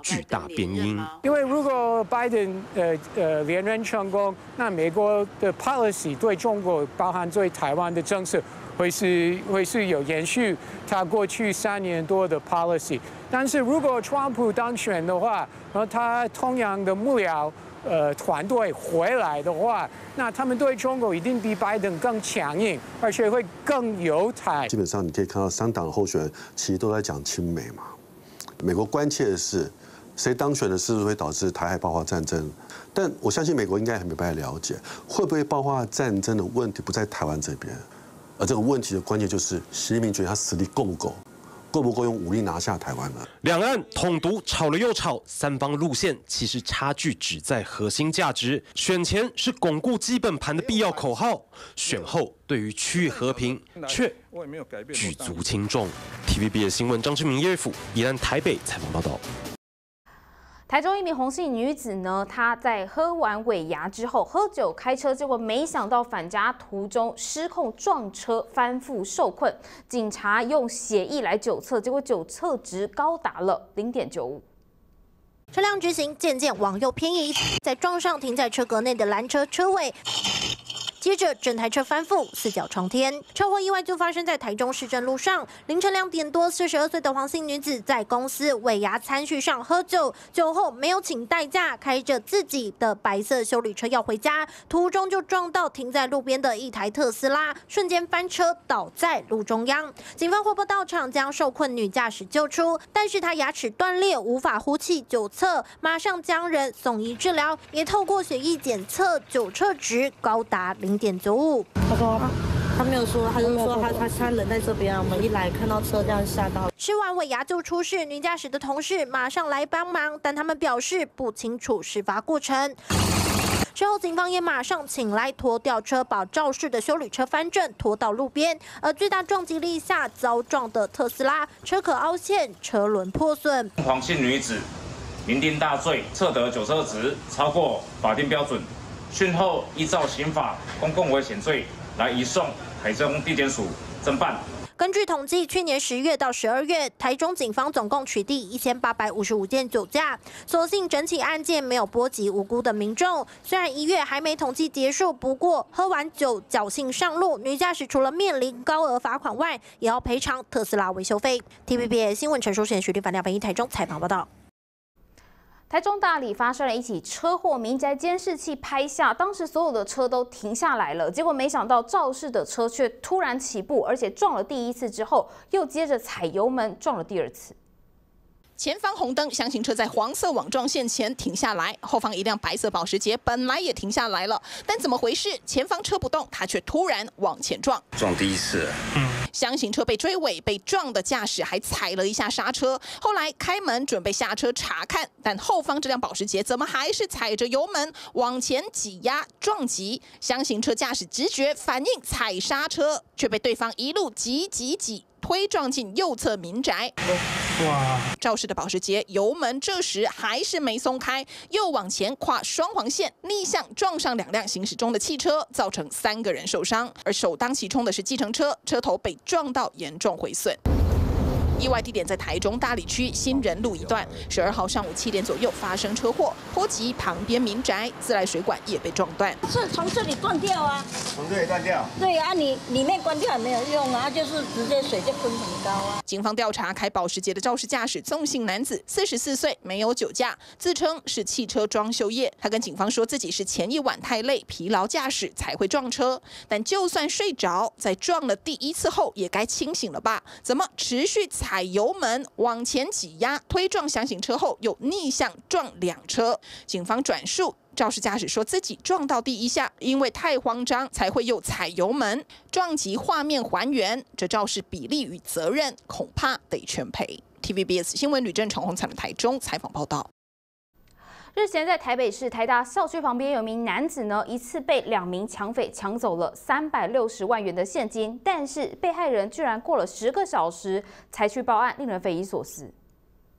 巨大变因。 因为如果拜登连任成功，那美国的 policy 对中国，包含对台湾的政策，会是有延续他过去3年多的 policy。但是如果川普当选的话，然后他同样的幕僚团队回来的话，那他们对中国一定比拜登更强硬，而且会更友台。 基本上你可以看到3党候选人其实都在讲亲美嘛。美国关切的是谁当选的是不是会导致台海爆发战争，但我相信美国应该很明白了解，会不会爆发战争的问题不在台湾这边，而这个问题的关键就是习近平觉得他实力够不够。够不够用武力拿下台湾了？ 两岸统独吵了又吵，三方路线其实差距只在核心价值。选前是巩固基本盘的必要口号，选后对于区域和平却举足轻重。TVBS 新闻张志明、叶瑞甫宜兰台北采访报道。 台中一名洪姓女子呢，她在喝完尾牙之后喝酒开车，结果没想到返家途中失控撞车翻覆受困，警察用血液来酒测，结果酒测值高达了0.95。 车辆直行渐渐往右偏移，再撞上停在车格内的拦车车尾。接着，整台车翻覆，四脚朝天。车祸意外就发生在台中市政路上，凌晨2点多，42岁的黄姓女子在公司尾牙餐叙上喝酒，酒后没有请代驾，开着自己的白色休旅车要回家，途中就撞到停在路边的一台特斯拉，瞬间翻车倒在路中央。警方火爆到场，将受困女驾驶救出，但是她牙齿断裂，无法呼气，酒测马上将人送医治疗，也透过血液检测，酒测值高达0.95。 他说他没有说，他就说他人在这边，我们一来看到车这样吓到。 吃完尾牙就出事，女驾驶的同事马上来帮忙，但他们表示不清楚事发过程。之后，警方也马上请来拖吊车，把肇事的休旅车翻正，拖到路边。而最大撞击力下遭撞的特斯拉车壳凹陷，车轮破损。 黄姓女子酩酊大醉，测得酒测值超过法定标准。讯后依照刑法公共危险罪来移送台中地检署侦办。 根据统计，去年10月到12月，台中警方总共取缔1855件酒驾，所幸整起案件没有波及无辜的民众。虽然1月还没统计结束，不过喝完酒侥幸上路，女驾驶除了面临高额罚款外，也要赔偿特斯拉维修费。TVBS 新闻陈淑贤、徐立凡、廖本一台中采访报道。 台中大里发生了一起车祸，民宅监视器拍下，当时所有的车都停下来了，结果没想到肇事的车却突然起步，而且撞了第一次之后，又接着踩油门撞了第2次。 前方红灯，厢型车在黄色网状线前停下来，后方一辆白色保时捷本来也停下来了，但怎么回事？前方车不动，他却突然往前撞。 撞第一次。 厢型车被追尾，被撞的驾驶还踩了一下刹车，后来开门准备下车查看，但后方这辆保时捷怎么还是踩着油门往前挤压撞击？厢型车驾驶直觉反应踩刹车，却被对方一路挤推撞进右侧民宅。哇！肇事的保时捷油门这时还是没松开，又往前跨双黄线，逆向撞上2辆行驶中的汽车，造成3个人受伤。而首当其冲的是计程车，车头被撞到严重毁损。意外地点在台中大里区新仁路一段，12号上午7点左右发生车祸，波及旁边民宅，自来水管也被撞断。 是从这里断掉啊？ 从这里断掉？ 对啊，你里面关掉也没有用啊，就是直接水就喷很高啊。 警方调查，开保时捷的肇事驾驶宋姓男子，44岁，没有酒驾，自称是汽车装修业。他跟警方说自己是前一晚太累，疲劳驾驶才会撞车，但就算睡着，在撞了第1次后也该清醒了吧？怎么持续踩油门往前挤压推撞厢型车后，又逆向撞2车？警方转述，肇事驾驶说自己撞到第1下，因为太慌张才会又踩油门。撞击画面还原，这肇事比例与责任恐怕得全赔。TVBS 新闻吕正陈宏采的台中采访报道。 日前在台北市台大校区旁边有名男子呢，一次被2名抢匪抢走了360万元的现金，但是被害人居然过了10个小时才去报案，令人匪夷所思。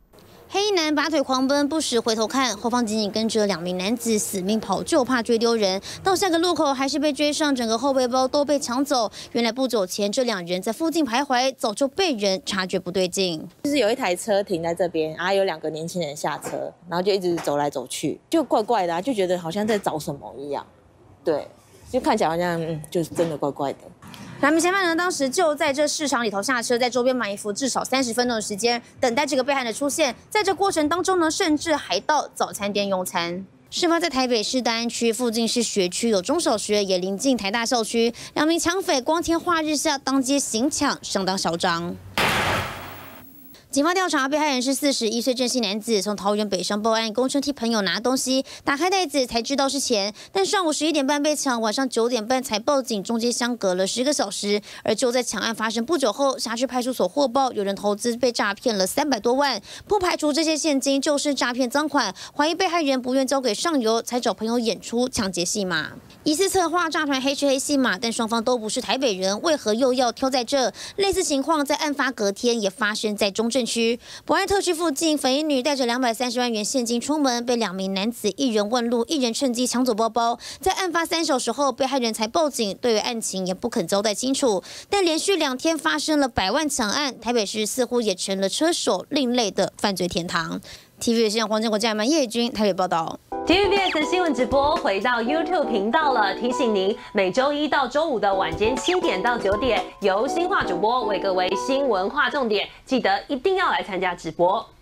黑衣男拔腿狂奔，不时回头看，后方紧紧跟着2名男子，死命跑，就怕追丢人。到下个路口还是被追上，整个后背包都被抢走。原来不久前这2人在附近徘徊，早就被人察觉不对劲。 就是有一台车停在这边，然后有2个年轻人下车，然后就一直走来走去，就怪怪的啊，就觉得好像在找什么一样。对，就看起来好像就是真的怪怪的。2名嫌犯呢，当时就在这市场里头下车，在周边埋伏至少30分钟的时间，等待这个被害人的出现。在这过程当中呢，甚至还到早餐店用餐。事发在台北市大安区，附近是学区，有中小学，也临近台大校区。2名抢匪光天化日下当街行抢，相当嚣张。警方调查，被害人是41岁郑姓男子，从桃园北上报案，供称替朋友拿东西，打开袋子才知道是钱。但上午11点半被抢，晚上9点半才报警，中间相隔了10个小时。而就在抢案发生不久后，辖区派出所获报有人投资被诈骗了300多万，不排除这些现金就是诈骗赃款，怀疑被害人不愿交给上游，才找朋友演出抢劫戏码。疑似策划诈团黑吃黑戏码，但双方都不是台北人，为何又要挑在这？类似情况在案发隔天也发生在中正区博爱特区附近，粉衣女带着230万元现金出门，被2名男子一人问路，一人趁机抢走包包。在案发3小时后，被害人才报警，对于案情也不肯交代清楚。但连续2天发生了100万抢案，台北市似乎也成了车手另类的犯罪天堂。TVBS 新闻黄建国、嘉曼、叶君台北报道。 TVBS 新闻直播回到 YouTube 频道了，提醒您每周1到周5的晚间7点到9点，由新化主播为各位新闻划重点，记得一定要来参加直播。